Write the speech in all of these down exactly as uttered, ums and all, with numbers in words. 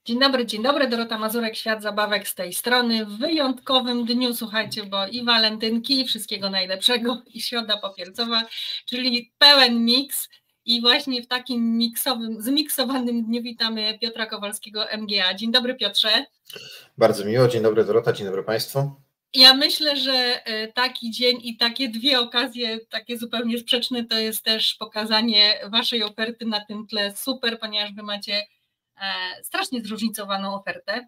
Dzień dobry, dzień dobry, Dorota Mazurek, Świat Zabawek z tej strony. W wyjątkowym dniu, słuchajcie, bo i walentynki, i wszystkiego najlepszego, i środa popielcowa, czyli pełen miks. I właśnie w takim miksowym, zmiksowanym dniu witamy Piotra Kowalskiego, M G A. Dzień dobry, Piotrze. Bardzo miło, dzień dobry Dorota, dzień dobry Państwu. Ja myślę, że taki dzień i takie dwie okazje, takie zupełnie sprzeczne, to jest też pokazanie Waszej oferty na tym tle super, ponieważ Wy macie strasznie zróżnicowaną ofertę.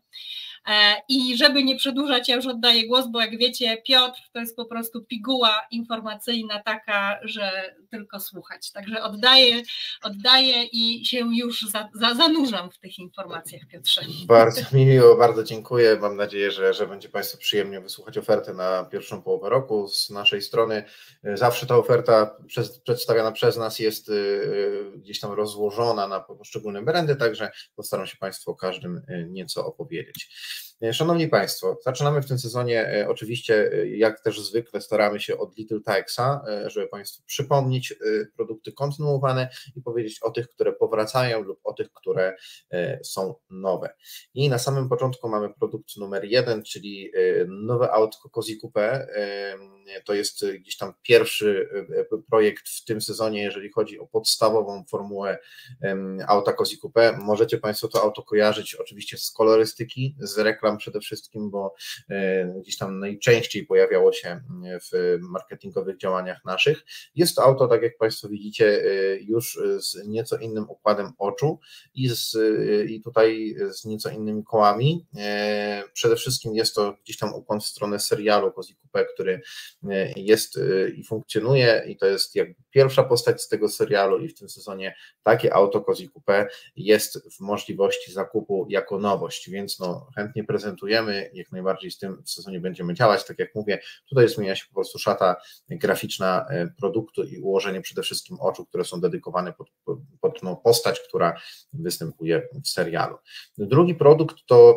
I żeby nie przedłużać, ja już oddaję głos, bo jak wiecie, Piotr to jest po prostu piguła informacyjna taka, że tylko słuchać. Także oddaję, oddaję i się już za, za, zanurzam w tych informacjach, Piotrze. Bardzo mi miło, bardzo dziękuję. Mam nadzieję, że, że będzie Państwu przyjemnie wysłuchać oferty na pierwszą połowę roku z naszej strony. Zawsze ta oferta przez, przedstawiana przez nas jest gdzieś tam rozłożona na poszczególne brandy, także postaram się Państwu o każdym nieco opowiedzieć. Szanowni Państwo, zaczynamy w tym sezonie, oczywiście jak też zwykle staramy się od Little Tikesa, żeby Państwu przypomnieć produkty kontynuowane i powiedzieć o tych, które powracają lub o tych, które są nowe. I na samym początku mamy produkt numer jeden, czyli nowe autko Cozy Coupe. To jest gdzieś tam pierwszy projekt w tym sezonie, jeżeli chodzi o podstawową formułę auta Cozy Coupe. Możecie Państwo to auto kojarzyć oczywiście z kolorystyki, z reklam przede wszystkim, bo gdzieś tam najczęściej pojawiało się w marketingowych działaniach naszych. Jest to auto, tak jak Państwo widzicie, już z nieco innym układem oczu i, z, i tutaj z nieco innymi kołami. Przede wszystkim jest to gdzieś tam ukłon w stronę serialu Cozy Coupe, który jest i funkcjonuje i to jest jakby pierwsza postać z tego serialu i w tym sezonie takie auto Cozy Coupe jest w możliwości zakupu jako nowość, więc no chętnie prezentujemy, jak najbardziej z tym w sezonie będziemy działać, tak jak mówię, tutaj zmienia się po prostu szata graficzna produktu i ułożenie przede wszystkim oczu, które są dedykowane pod, pod no, postać, która występuje w serialu. Drugi produkt to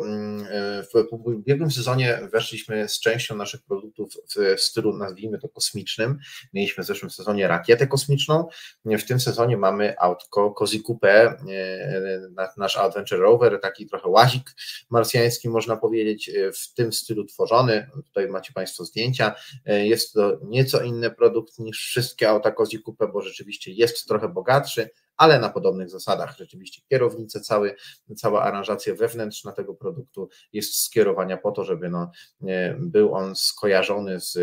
w ubiegłym sezonie weszliśmy z częścią naszych produktów w stylu, nazwijmy to kosmicznym, mieliśmy w zeszłym sezonie rakietę kosmiczną, w tym sezonie mamy autko Cozy Coupe, nasz Adventure Rover, taki trochę łazik marsjański, można powiedzieć, w tym stylu tworzony. Tutaj macie Państwo zdjęcia. Jest to nieco inny produkt niż wszystkie auta Cozy Coupe, bo rzeczywiście jest trochę bogatszy, ale na podobnych zasadach. Rzeczywiście kierownice, cały, cała aranżacja wewnętrzna tego produktu jest skierowania po to, żeby no, był on skojarzony z,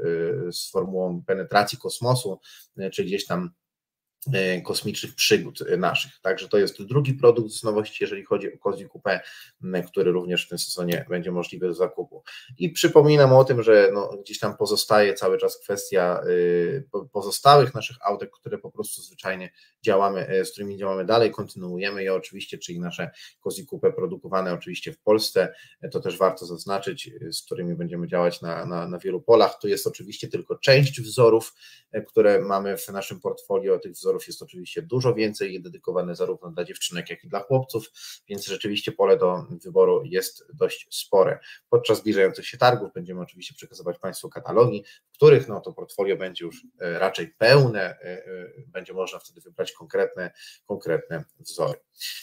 z formułą penetracji kosmosu, czy gdzieś tam kosmicznych przygód naszych. Także to jest drugi produkt z nowości, jeżeli chodzi o Cozy Coupe, który również w tym sezonie będzie możliwy do zakupu. I przypominam o tym, że no, gdzieś tam pozostaje cały czas kwestia pozostałych naszych autek, które po prostu zwyczajnie działamy, z którymi działamy dalej, kontynuujemy je oczywiście, czyli nasze Cozy Coupe produkowane oczywiście w Polsce, to też warto zaznaczyć, z którymi będziemy działać na, na, na wielu polach. To jest oczywiście tylko część wzorów, które mamy w naszym portfolio, tych wzorów jest oczywiście dużo więcej, dedykowane zarówno dla dziewczynek, jak i dla chłopców, więc rzeczywiście pole do wyboru jest dość spore. Podczas zbliżających się targów będziemy oczywiście przekazywać Państwu katalogi, w których no, to portfolio będzie już raczej pełne, będzie można wtedy wybrać konkretne, konkretne wzory.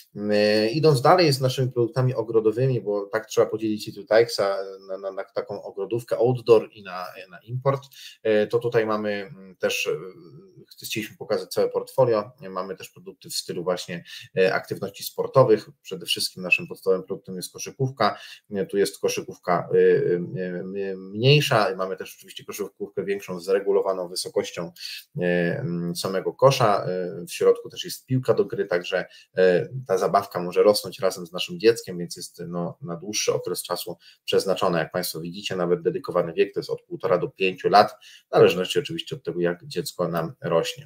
Idąc dalej z naszymi produktami ogrodowymi, bo tak trzeba podzielić Little Tikesa na, na, na taką ogrodówkę outdoor i na, na import, to tutaj mamy też, chcieliśmy pokazać całe portfolio, mamy też produkty w stylu właśnie aktywności sportowych, przede wszystkim naszym podstawowym produktem jest koszykówka, tu jest koszykówka mniejsza, mamy też oczywiście koszykówkę większą z regulowaną wysokością samego kosza, w środku też jest piłka do gry, także ta zabawka może rosnąć razem z naszym dzieckiem, więc jest no, na dłuższy okres czasu przeznaczona, jak Państwo widzicie, nawet dedykowany wiek to jest od półtora do pięciu lat, w zależności oczywiście od tego, jak dziecko nam rośnie.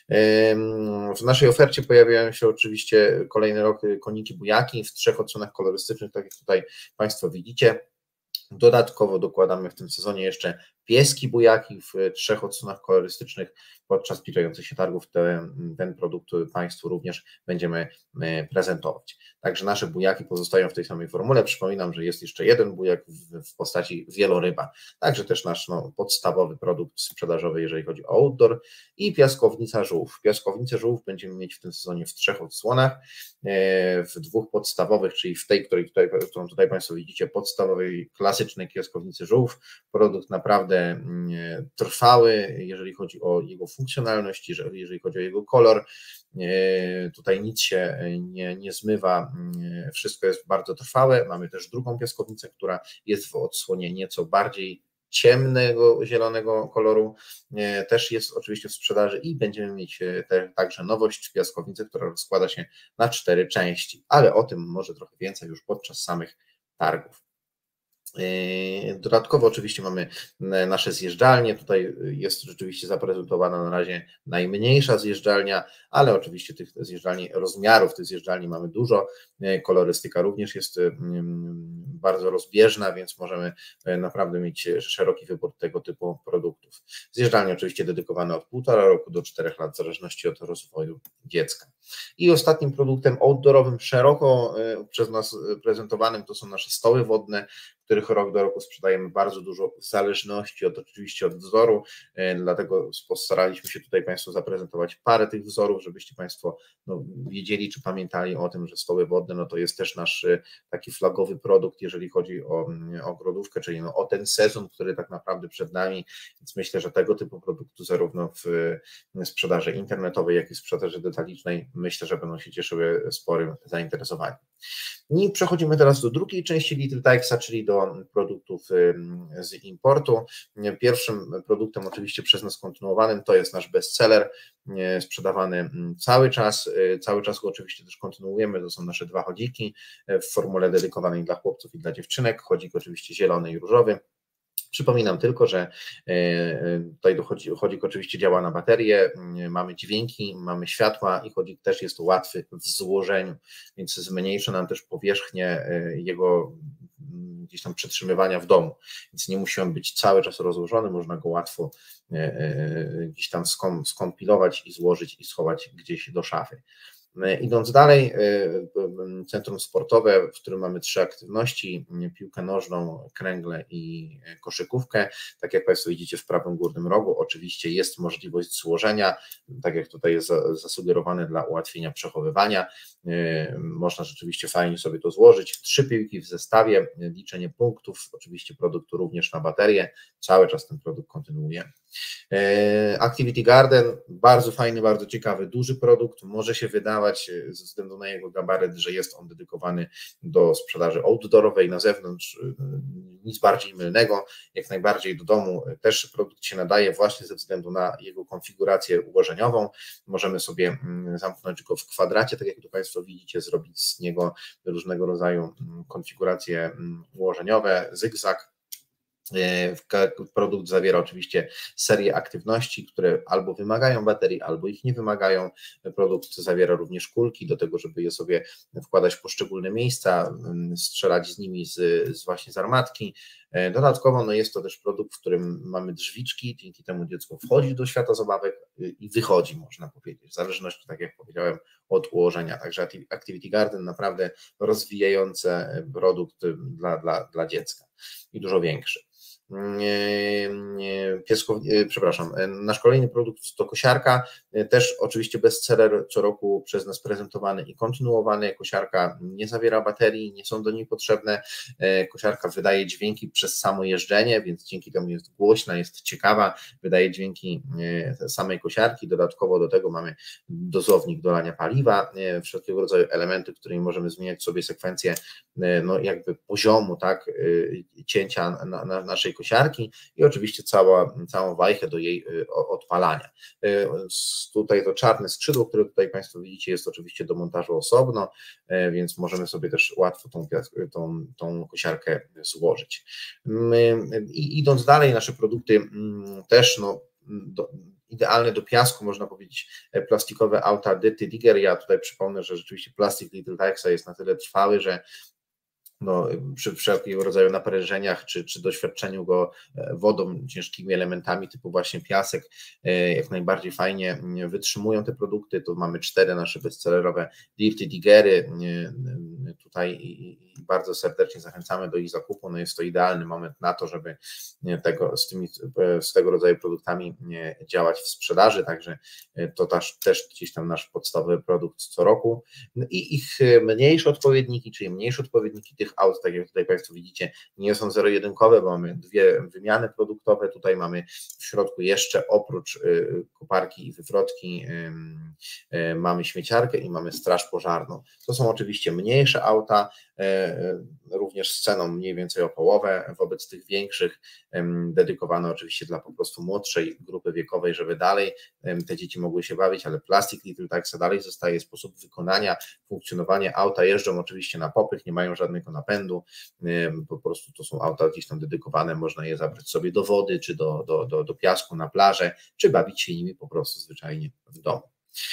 W naszej ofercie pojawiają się oczywiście kolejny rok koniki bujaki w trzech odsłonach kolorystycznych, tak jak tutaj Państwo widzicie. Dodatkowo dokładamy w tym sezonie jeszcze pieski bujaki w trzech odsłonach kolorystycznych. Podczas zbliżających się targów ten, ten produkt Państwu również będziemy prezentować. Także nasze bujaki pozostają w tej samej formule. Przypominam, że jest jeszcze jeden bujak w, w postaci wieloryba. Także też nasz no, podstawowy produkt sprzedażowy, jeżeli chodzi o outdoor i piaskownica żółw. Piaskownicę żółw będziemy mieć w tym sezonie w trzech odsłonach. w dwóch podstawowych, czyli w tej, której tutaj, którą tutaj Państwo widzicie, podstawowej, klasycznej piaskownicy żółw. Produkt naprawdę trwały, jeżeli chodzi o jego funkcjonalność, jeżeli chodzi o jego kolor. Tutaj nic się nie, nie zmywa, wszystko jest bardzo trwałe. Mamy też drugą piaskownicę, która jest w odsłonie nieco bardziej ciemnego, zielonego koloru, też jest oczywiście w sprzedaży i będziemy mieć te, także nowość piaskownicy, która rozkłada się na cztery części, ale o tym może trochę więcej już podczas samych targów. Dodatkowo oczywiście mamy nasze zjeżdżalnie, tutaj jest rzeczywiście zaprezentowana na razie najmniejsza zjeżdżalnia, ale oczywiście tych zjeżdżalni, rozmiarów tych zjeżdżalni mamy dużo, kolorystyka również jest bardzo rozbieżna, więc możemy naprawdę mieć szeroki wybór tego typu produktów. Zjeżdżalnie oczywiście dedykowane od półtora roku do czterech lat, w zależności od rozwoju dziecka. I ostatnim produktem outdoorowym, szeroko przez nas prezentowanym, to są nasze stoły wodne, których rok do roku sprzedajemy bardzo dużo, w zależności od oczywiście od wzoru, dlatego postaraliśmy się tutaj Państwu zaprezentować parę tych wzorów, żebyście Państwo no, wiedzieli, czy pamiętali o tym, że stoły wodne no, to jest też nasz taki flagowy produkt, jeżeli chodzi o ogrodówkę, czyli no, o ten sezon, który tak naprawdę przed nami, więc myślę, że tego typu produktu zarówno w sprzedaży internetowej, jak i w sprzedaży detalicznej, myślę, że będą się cieszyły sporym zainteresowaniem. I przechodzimy teraz do drugiej części Little Tikesa, czyli do produktów z importu. Pierwszym produktem oczywiście przez nas kontynuowanym to jest nasz bestseller, sprzedawany cały czas, cały czas go oczywiście też kontynuujemy, to są nasze dwa chodziki w formule dedykowanej dla chłopców i dla dziewczynek, chodzik oczywiście zielony i różowy. Przypominam tylko, że tutaj chodzik oczywiście działa na baterię, mamy dźwięki, mamy światła i chodzik też jest łatwy w złożeniu, więc zmniejszy nam też powierzchnię jego gdzieś tam przetrzymywania w domu, więc nie musi on być cały czas rozłożony, można go łatwo gdzieś tam skompilować i złożyć i schować gdzieś do szafy. Idąc dalej, centrum sportowe, w którym mamy trzy aktywności, piłkę nożną, kręgle i koszykówkę. Tak jak Państwo widzicie w prawym górnym rogu, oczywiście jest możliwość złożenia, tak jak tutaj jest zasugerowane dla ułatwienia przechowywania. Można rzeczywiście fajnie sobie to złożyć. Trzy piłki w zestawie, liczenie punktów, oczywiście produktu również na baterię, cały czas ten produkt kontynuuje. Activity Garden, bardzo fajny, bardzo ciekawy, duży produkt, może się wydawać ze względu na jego gabaryt, że jest on dedykowany do sprzedaży outdoorowej na zewnątrz, nic bardziej mylnego, jak najbardziej do domu też produkt się nadaje właśnie ze względu na jego konfigurację ułożeniową, możemy sobie zamknąć go w kwadracie, tak jak tu Państwo widzicie, zrobić z niego różnego rodzaju konfiguracje ułożeniowe, zygzak. Produkt zawiera oczywiście serię aktywności, które albo wymagają baterii, albo ich nie wymagają. Produkt zawiera również kulki do tego, żeby je sobie wkładać w poszczególne miejsca, strzelać z nimi z, z właśnie z armatki. Dodatkowo no jest to też produkt, w którym mamy drzwiczki, dzięki temu dziecko wchodzi do świata zabawek i wychodzi, można powiedzieć, w zależności, tak jak powiedziałem, od ułożenia. Także Activity Garden naprawdę rozwijający produkt dla, dla, dla dziecka i dużo większy. Piesko, przepraszam, nasz kolejny produkt to kosiarka, też oczywiście bestseller, co roku przez nas prezentowany i kontynuowany. Kosiarka nie zawiera baterii, nie są do niej potrzebne, kosiarka wydaje dźwięki przez samo jeżdżenie, więc dzięki temu jest głośna, jest ciekawa, wydaje dźwięki samej kosiarki, dodatkowo do tego mamy dozownik dolania paliwa, wszelkiego rodzaju elementy, którymi możemy zmieniać sobie sekwencję no jakby poziomu, tak, cięcia na, na naszej kosiarki i oczywiście cała, całą wajchę do jej odpalania. Tutaj to czarne skrzydło, które tutaj Państwo widzicie, jest oczywiście do montażu osobno, więc możemy sobie też łatwo tą, tą, tą kosiarkę złożyć. I idąc dalej, nasze produkty też no, do, idealne do piasku, można powiedzieć, plastikowe auta Dirty Digger. Ja tutaj przypomnę, że rzeczywiście plastik Little Tikesa jest na tyle trwały, że no, przy wszelkiego rodzaju naprężeniach, czy, czy doświadczeniu go wodą, ciężkimi elementami typu właśnie piasek, jak najbardziej fajnie wytrzymują te produkty. Tu mamy cztery nasze bestsellerowe Dirty Diggery, tutaj bardzo serdecznie zachęcamy do ich zakupu. No jest to idealny moment na to, żeby tego, z, tymi, z tego rodzaju produktami działać w sprzedaży, także to też, też gdzieś tam nasz podstawowy produkt co roku. I ich mniejsze odpowiedniki, czyli mniejsze odpowiedniki tych aut, tak jak tutaj Państwo widzicie, nie są zero-jedynkowe, bo mamy dwie wymiany produktowe, tutaj mamy w środku jeszcze oprócz koparki i wywrotki mamy śmieciarkę i mamy straż pożarną. To są oczywiście mniejsze auta, również z ceną mniej więcej o połowę wobec tych większych, dedykowane oczywiście dla po prostu młodszej grupy wiekowej, żeby dalej te dzieci mogły się bawić, ale Plastic Little Tikesa dalej zostaje sposób wykonania, funkcjonowanie auta, jeżdżą oczywiście na popych, nie mają żadnego napędu, po prostu to są auta gdzieś tam dedykowane, można je zabrać sobie do wody, czy do, do, do, do piasku na plażę, czy bawić się nimi po prostu zwyczajnie w domu.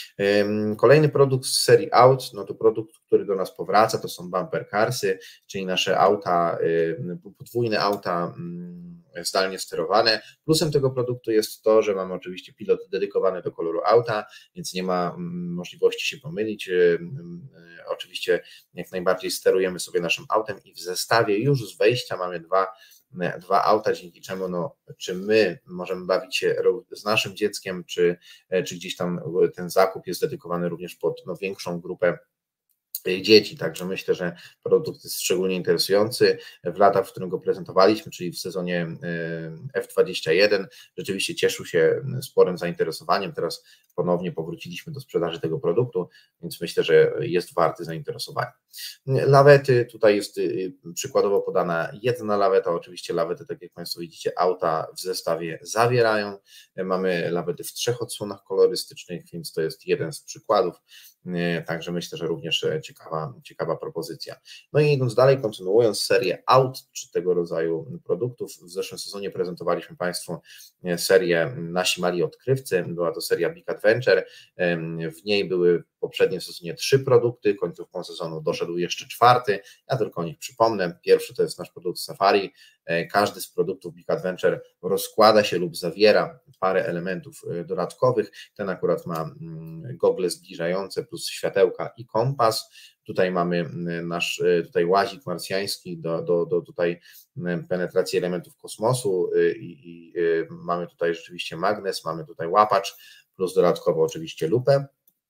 Kolejny produkt z serii aut, no to produkt, który do nas powraca, to są bumper carsy, czyli nasze auta, podwójne auta zdalnie sterowane. Plusem tego produktu jest to, że mamy oczywiście pilot dedykowany do koloru auta, więc nie ma możliwości się pomylić. Oczywiście jak najbardziej sterujemy sobie naszym autem i w zestawie już z wejścia mamy dwa dwa auta, dzięki czemu no, czy my możemy bawić się z naszym dzieckiem, czy, czy gdzieś tam ten zakup jest dedykowany również pod no, większą grupę dzieci, także myślę, że produkt jest szczególnie interesujący. W latach, w którym go prezentowaliśmy, czyli w sezonie F dwadzieścia jeden, rzeczywiście cieszył się sporym zainteresowaniem. Teraz ponownie powróciliśmy do sprzedaży tego produktu, więc myślę, że jest warty zainteresowania. Lawety, tutaj jest przykładowo podana jedna laweta, oczywiście lawety, tak jak Państwo widzicie, auta w zestawie zawierają. Mamy lawety w trzech odsłonach kolorystycznych, więc to jest jeden z przykładów, także myślę, że również ciekawa, ciekawa propozycja. No i idąc dalej, kontynuując serię aut, czy tego rodzaju produktów, w zeszłym sezonie prezentowaliśmy Państwu serię Nasi Mali Odkrywcy, była to seria Big Adventure, w niej były w poprzednim sezonie trzy produkty, końcówką sezonu doszedł jeszcze czwarty, ja tylko o nich przypomnę. Pierwszy to jest nasz produkt Safari. Każdy z produktów Big Adventure rozkłada się lub zawiera parę elementów dodatkowych. Ten akurat ma gogle zbliżające plus światełka i kompas. Tutaj mamy nasz tutaj łazik marsjański do, do, do tutaj penetracji elementów kosmosu i, i mamy tutaj rzeczywiście magnes, mamy tutaj łapacz plus dodatkowo oczywiście lupę.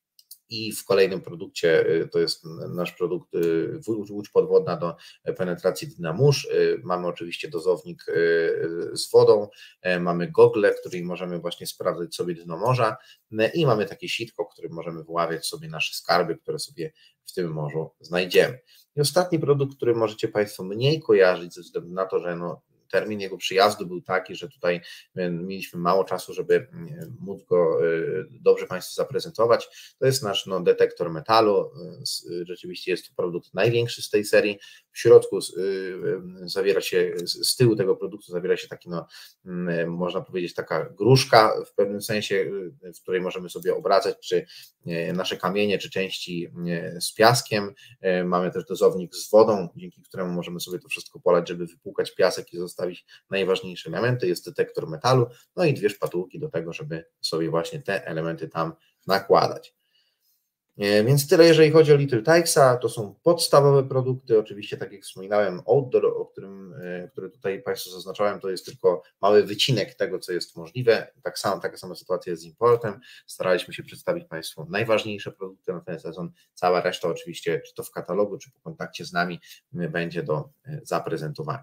I w kolejnym produkcie, to jest nasz produkt łódź podwodna do penetracji dynamórz, mamy oczywiście dozownik z wodą, mamy gogle, w których możemy właśnie sprawdzać sobie dno morza i mamy takie sitko, w którym możemy wyławiać sobie nasze skarby, które sobie w tym morzu znajdziemy. I ostatni produkt, który możecie Państwo mniej kojarzyć ze względu na to, że no, termin jego przyjazdu był taki, że tutaj mieliśmy mało czasu, żeby móc go dobrze Państwu zaprezentować. To jest nasz no, detektor metalu. Rzeczywiście jest to produkt największy z tej serii. W środku zawiera się, z tyłu tego produktu zawiera się taki, no, można powiedzieć, taka gruszka w pewnym sensie, w której możemy sobie obracać czy nasze kamienie, czy części z piaskiem. Mamy też dozownik z wodą, dzięki któremu możemy sobie to wszystko polać, żeby wypłukać piasek i zostawić najważniejsze elementy. Jest detektor metalu, no i dwie szpatułki do tego, żeby sobie właśnie te elementy tam nakładać. Więc tyle, jeżeli chodzi o Little Tikesa, to są podstawowe produkty, oczywiście tak jak wspominałem, outdoor, o którym, który tutaj Państwu zaznaczałem, to jest tylko mały wycinek tego, co jest możliwe, tak samo, taka sama sytuacja jest z importem, staraliśmy się przedstawić Państwu najważniejsze produkty na ten sezon, cała reszta oczywiście, czy to w katalogu, czy po kontakcie z nami, będzie do zaprezentowania.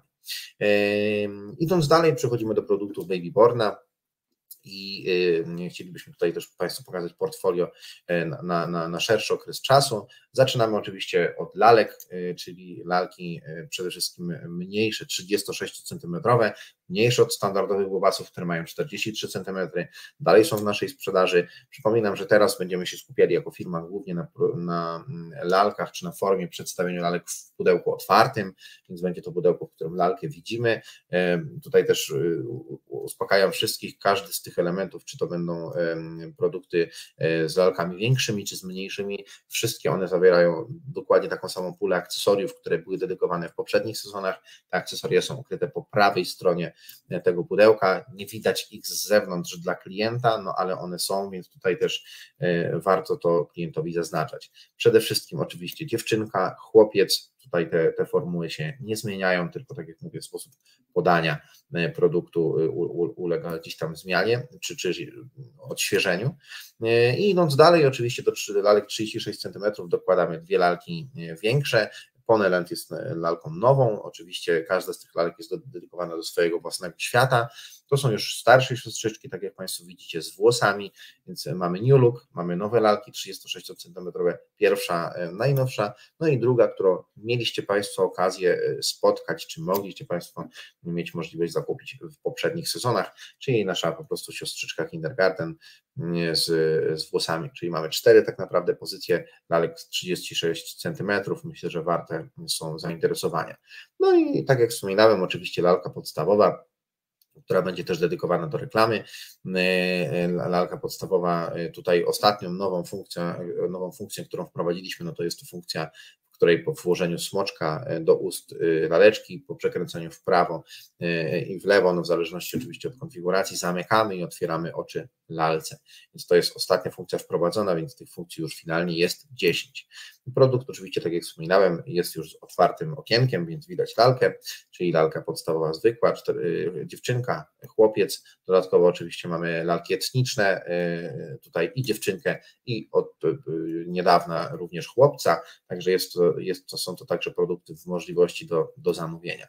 Idąc dalej, przechodzimy do produktów Babyborna. I y, chcielibyśmy tutaj też Państwu pokazać portfolio na, na, na szerszy okres czasu. Zaczynamy oczywiście od lalek, y, czyli lalki y, przede wszystkim mniejsze, trzydziestosześciocentymetrowe, mniejsze od standardowych bobasów, które mają czterdzieści trzy centymetry, dalej są w naszej sprzedaży. Przypominam, że teraz będziemy się skupiali jako firma głównie na, na lalkach, czy na formie przedstawienia lalek w pudełku otwartym, więc będzie to pudełko, w którym lalkę widzimy. Y, tutaj też y, uspokajam wszystkich, każdy z tych elementów, czy to będą produkty z lalkami większymi, czy z mniejszymi, wszystkie one zawierają dokładnie taką samą pulę akcesoriów, które były dedykowane w poprzednich sezonach. Te akcesoria są ukryte po prawej stronie tego pudełka, nie widać ich z zewnątrz dla klienta, no ale one są, więc tutaj też warto to klientowi zaznaczać. Przede wszystkim oczywiście dziewczynka, chłopiec, tutaj te, te formuły się nie zmieniają, tylko tak jak mówię, sposób podania produktu ulega gdzieś tam zmianie czy, czy odświeżeniu. I idąc dalej, oczywiście do lalek trzydzieści sześć centymetrów dokładamy dwie lalki większe. Ponelent jest lalką nową, oczywiście każda z tych lalek jest dedykowana do swojego własnego świata. To są już starsze siostrzyczki, tak jak Państwo widzicie, z włosami, więc mamy New Look, mamy nowe lalki trzydziestosześciocentymetrowe, pierwsza, najnowsza, no i druga, którą mieliście Państwo okazję spotkać, czy mogliście Państwo mieć możliwość zakupić w poprzednich sezonach, czyli nasza po prostu siostrzyczka Kindergarten z, z włosami, czyli mamy cztery tak naprawdę pozycje lalek trzydzieści sześć centymetrów, myślę, że warte są zainteresowania. No i tak jak wspominałem, oczywiście lalka podstawowa, która będzie też dedykowana do reklamy. Lalka podstawowa, tutaj ostatnią nową funkcję, nową funkcję, którą wprowadziliśmy, no to jest to funkcja, w której po włożeniu smoczka do ust laleczki, po przekręceniu w prawo i w lewo, no w zależności oczywiście od konfiguracji, zamykamy i otwieramy oczy lalce. Więc to jest ostatnia funkcja wprowadzona, więc tych funkcji już finalnie jest dziesięć. Produkt oczywiście, tak jak wspominałem, jest już z otwartym okienkiem, więc widać lalkę, czyli lalka podstawowa zwykła, cztery, dziewczynka, chłopiec, dodatkowo oczywiście mamy lalki etniczne, tutaj i dziewczynkę, i od niedawna również chłopca, także jest to, jest to, są to także produkty w możliwości do, do zamówienia.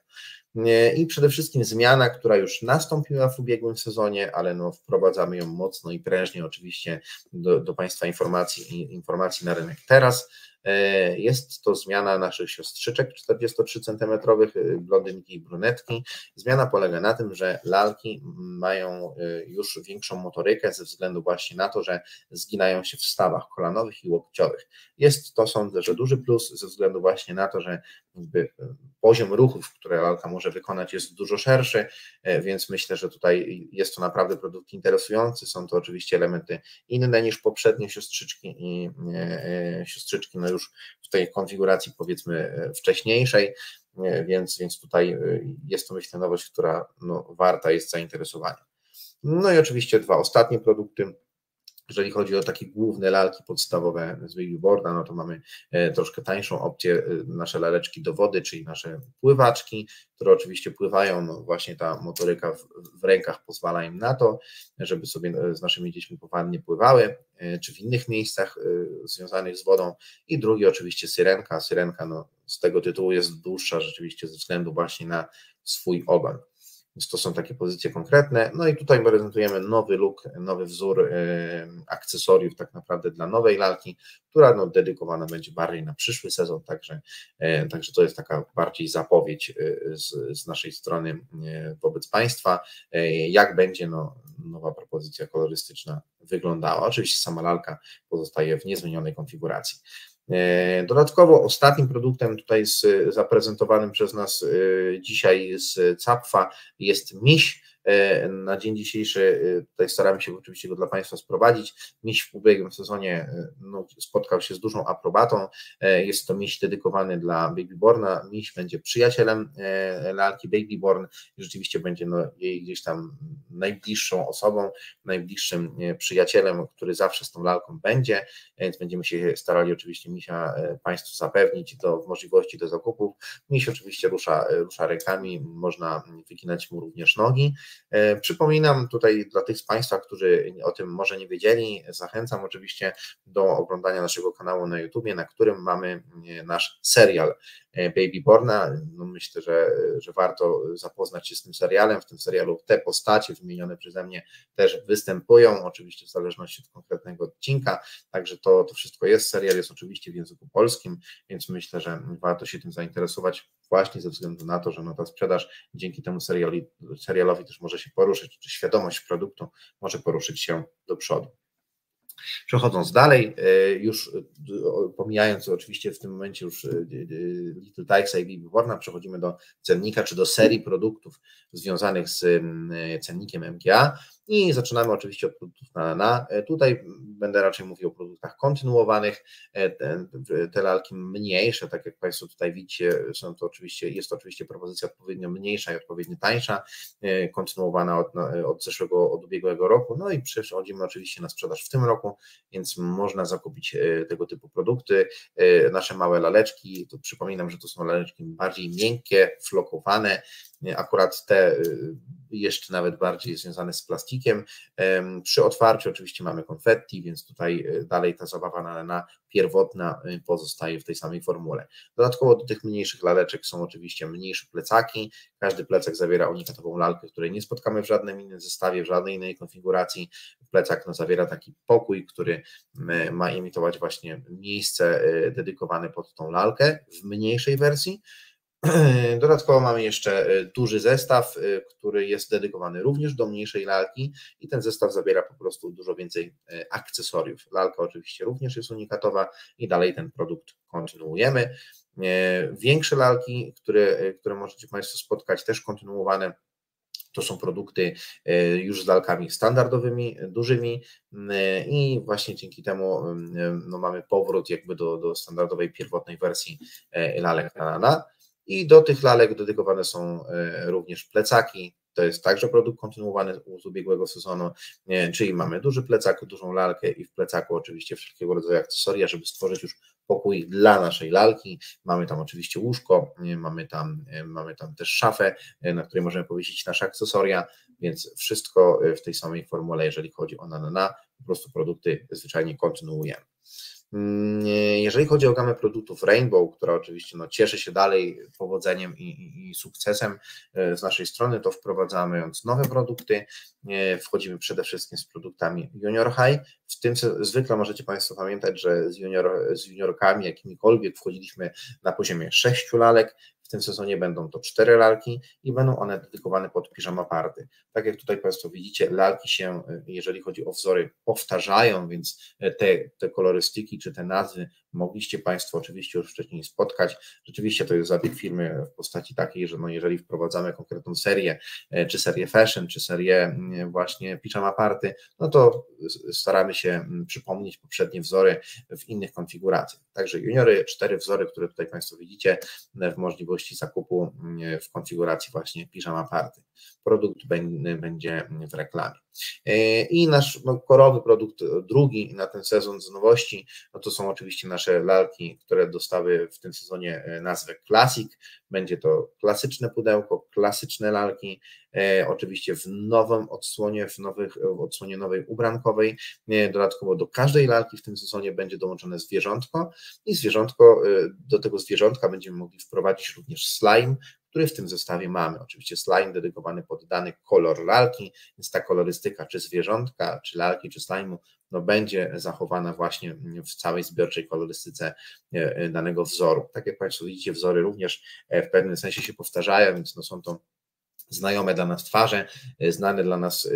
I przede wszystkim zmiana, która już nastąpiła w ubiegłym sezonie, ale no wprowadzamy ją mocno i prężnie oczywiście do, do Państwa informacji, informacji na rynek teraz. Jest to zmiana naszych siostrzyczek czterdziestotrzycentymetrowych, blondynki i brunetki. Zmiana polega na tym, że lalki mają już większą motorykę ze względu właśnie na to, że zginają się w stawach kolanowych i łokciowych. Jest to, sądzę, że duży plus ze względu właśnie na to, że jakby poziom ruchów, które lalka może wykonać, jest dużo szerszy, więc myślę, że tutaj jest to naprawdę produkt interesujący. Są to oczywiście elementy inne niż poprzednie siostrzyczki i siostrzyczki no już w tej konfiguracji powiedzmy wcześniejszej, więc, więc tutaj jest to myślę nowość, która no, warta jest zainteresowania. No i oczywiście dwa ostatnie produkty. Jeżeli chodzi o takie główne lalki podstawowe z Babyborna, no to mamy troszkę tańszą opcję, nasze laleczki do wody, czyli nasze pływaczki, które oczywiście pływają, no właśnie ta motoryka w, w rękach pozwala im na to, żeby sobie z naszymi dziećmi poważnie pływały, czy w innych miejscach związanych z wodą. I drugi oczywiście syrenka, syrenka no, z tego tytułu jest dłuższa rzeczywiście ze względu właśnie na swój ogon. Więc to są takie pozycje konkretne. No i tutaj prezentujemy nowy look, nowy wzór y, akcesoriów tak naprawdę dla nowej lalki, która no, dedykowana będzie bardziej na przyszły sezon, także, y, także to jest taka bardziej zapowiedź y, z, z naszej strony y, wobec Państwa, y, jak będzie no, nowa propozycja kolorystyczna wyglądała. Oczywiście sama lalka pozostaje w niezmienionej konfiguracji. Dodatkowo ostatnim produktem tutaj z, zaprezentowanym przez nas dzisiaj z Zapfa jest miś. Na dzień dzisiejszy tutaj staramy się oczywiście go dla Państwa sprowadzić. Miś w ubiegłym sezonie no, spotkał się z dużą aprobatą. Jest to miś dedykowany dla Babyborna. Miś będzie przyjacielem lalki Babyborn i rzeczywiście będzie no, jej gdzieś tam najbliższą osobą, najbliższym przyjacielem, który zawsze z tą lalką będzie, więc będziemy się starali oczywiście misia Państwu zapewnić do możliwości do zakupów. Miś oczywiście rusza, rusza rękami, można wyginać mu również nogi. Przypominam tutaj dla tych z Państwa, którzy o tym może nie wiedzieli, zachęcam oczywiście do oglądania naszego kanału na YouTubie, na którym mamy nasz serial Babyborna. No myślę, że, że warto zapoznać się z tym serialem. W tym serialu te postacie wymienione przeze mnie też występują, oczywiście w zależności od konkretnego odcinka, także to, to wszystko jest. Serial jest oczywiście w języku polskim, więc myślę, że warto się tym zainteresować właśnie ze względu na to, że no ta sprzedaż dzięki temu seriali, serialowi też może się poruszyć, czy świadomość produktu może poruszyć się do przodu. Przechodząc dalej, już pomijając oczywiście w tym momencie już Little Tikesa i Babyborna, przechodzimy do cennika, czy do serii produktów związanych z cennikiem M G A i zaczynamy oczywiście od produktów na na. Tutaj będę raczej mówił o produktach kontynuowanych, te, te lalki mniejsze, tak jak Państwo tutaj widzicie, są to oczywiście, jest to oczywiście propozycja odpowiednio mniejsza i odpowiednio tańsza, kontynuowana od, od zeszłego, od ubiegłego roku, no i przechodzimy oczywiście na sprzedaż w tym roku. roku, więc można zakupić tego typu produkty. Nasze małe laleczki, to przypominam, że to są laleczki bardziej miękkie, flokowane, akurat te jeszcze nawet bardziej związane z plastikiem. Przy otwarciu oczywiście mamy konfetti, więc tutaj dalej ta zabawa na, na pierwotna pozostaje w tej samej formule. Dodatkowo do tych mniejszych laleczek są oczywiście mniejsze plecaki. Każdy plecak zawiera unikatową lalkę, której nie spotkamy w żadnym innym zestawie, w żadnej innej konfiguracji. Plecak no, zawiera taki pokój, który ma imitować właśnie miejsce dedykowane pod tą lalkę w mniejszej wersji. Dodatkowo mamy jeszcze duży zestaw, który jest dedykowany również do mniejszej lalki i ten zestaw zawiera po prostu dużo więcej akcesoriów. Lalka oczywiście również jest unikatowa i dalej ten produkt kontynuujemy. Większe lalki, które, które możecie Państwo spotkać, też kontynuowane. To są produkty już z lalkami standardowymi, dużymi i właśnie dzięki temu no, mamy powrót jakby do, do standardowej pierwotnej wersji lalek Nana. I do tych lalek dedykowane są również plecaki. To jest także produkt kontynuowany z ubiegłego sezonu, czyli mamy duży plecak, dużą lalkę i w plecaku oczywiście wszelkiego rodzaju akcesoria, żeby stworzyć już pokój dla naszej lalki. Mamy tam oczywiście łóżko, mamy tam, mamy tam też szafę, na której możemy powiesić nasze akcesoria, więc wszystko w tej samej formule, jeżeli chodzi o Nana, po prostu produkty zwyczajnie kontynuujemy. Jeżeli chodzi o gamę produktów Rainbow, która oczywiście no, cieszy się dalej powodzeniem i, i, i sukcesem z naszej strony, to wprowadzamy nowe produkty. Wchodzimy przede wszystkim z produktami Junior High. W tym zwykle możecie Państwo pamiętać, że z, junior, z juniorkami jakimikolwiek wchodziliśmy na poziomie sześciu lalek. W tym sezonie będą to cztery lalki i będą one dedykowane pod piżama party. Tak jak tutaj Państwo widzicie, lalki się, jeżeli chodzi o wzory, powtarzają, więc te, te kolorystyki czy te nazwy mogliście Państwo oczywiście już wcześniej spotkać. Rzeczywiście to jest zabieg firmy w postaci takiej, że no jeżeli wprowadzamy konkretną serię, czy serię fashion, czy serię właśnie piżama party, no to staramy się przypomnieć poprzednie wzory w innych konfiguracjach. Także juniory, cztery wzory, które tutaj Państwo widzicie w możliwości zakupu w konfiguracji właśnie piżama party. Produkt będzie w reklamie. I nasz no, korowy produkt drugi na ten sezon z nowości, no to są oczywiście nasze lalki, które dostały w tym sezonie nazwę Classic. Będzie to klasyczne pudełko, klasyczne lalki, e, oczywiście w nowym odsłonie, w, nowych, w odsłonie nowej ubrankowej. E, dodatkowo do każdej lalki w tym sezonie będzie dołączone zwierzątko i zwierzątko, e, do tego zwierzątka będziemy mogli wprowadzić również slime, który w tym zestawie mamy. Oczywiście slime dedykowany pod dany kolor lalki, więc ta kolorystyka czy zwierzątka, czy lalki, czy slime'u no będzie zachowana właśnie w całej zbiorczej kolorystyce danego wzoru. Tak jak Państwo widzicie, wzory również w pewnym sensie się powtarzają, więc no są to znajome dla nas twarze, znane dla nas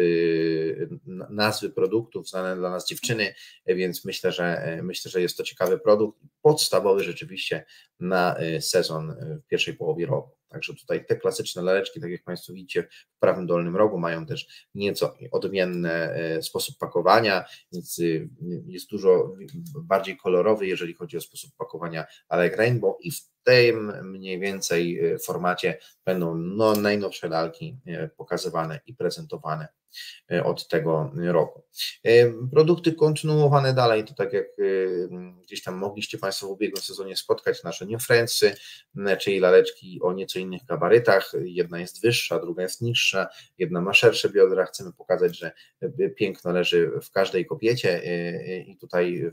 nazwy produktów, znane dla nas dziewczyny, więc myślę, że myślę, że jest to ciekawy produkt, podstawowy rzeczywiście na sezon w pierwszej połowie roku. Także tutaj te klasyczne laleczki, tak jak Państwo widzicie w prawym dolnym rogu, mają też nieco odmienny sposób pakowania, więc jest dużo bardziej kolorowy, jeżeli chodzi o sposób pakowania lalek Rainbow i w tym mniej więcej formacie będą no, najnowsze lalki pokazywane i prezentowane od tego roku. Produkty kontynuowane dalej, to tak jak gdzieś tam mogliście Państwo w ubiegłym sezonie spotkać, nasze New Friendsy, czyli laleczki o nieco innych gabarytach, jedna jest wyższa, druga jest niższa, jedna ma szersze biodra, chcemy pokazać, że piękno leży w każdej kobiecie i tutaj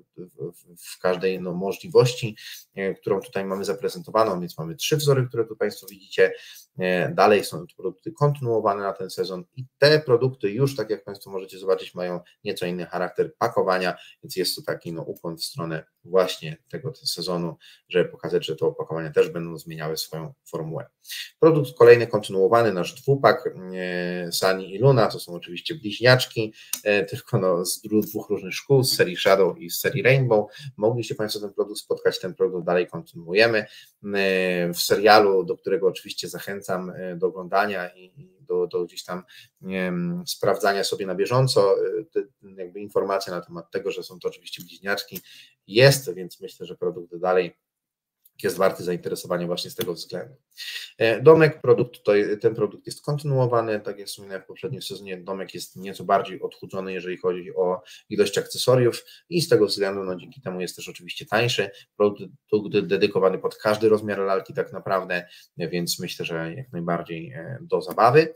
w każdej no, możliwości, którą tutaj mamy zaprezentowaną, więc mamy trzy wzory, które tu Państwo widzicie, dalej są to produkty kontynuowane na ten sezon i te produkty już, tak jak Państwo możecie zobaczyć, mają nieco inny charakter pakowania, więc jest to taki no, ukłon w stronę właśnie tego sezonu, żeby pokazać, że te opakowania też będą zmieniały swoją formułę. Produkt kolejny kontynuowany, nasz dwupak Sunny i Luna, to są oczywiście bliźniaczki, tylko no, z dwóch różnych szkół, z serii Shadow i z serii Rainbow. Mogliście Państwo ten produkt spotkać, ten produkt dalej kontynuujemy. W serialu, do którego oczywiście zachęcam do oglądania i do, do gdzieś tam wiem, sprawdzania sobie na bieżąco, te, jakby informacja na temat tego, że są to oczywiście bliźniaczki jest, więc myślę, że produkt dalej jest warty zainteresowania właśnie z tego względu. Domek, produkt, to, ten produkt jest kontynuowany, tak jak wspominałem w poprzednim sezonie, domek jest nieco bardziej odchudzony, jeżeli chodzi o ilość akcesoriów i z tego względu, no dzięki temu jest też oczywiście tańszy, produkt dedykowany pod każdy rozmiar lalki tak naprawdę, więc myślę, że jak najbardziej do zabawy.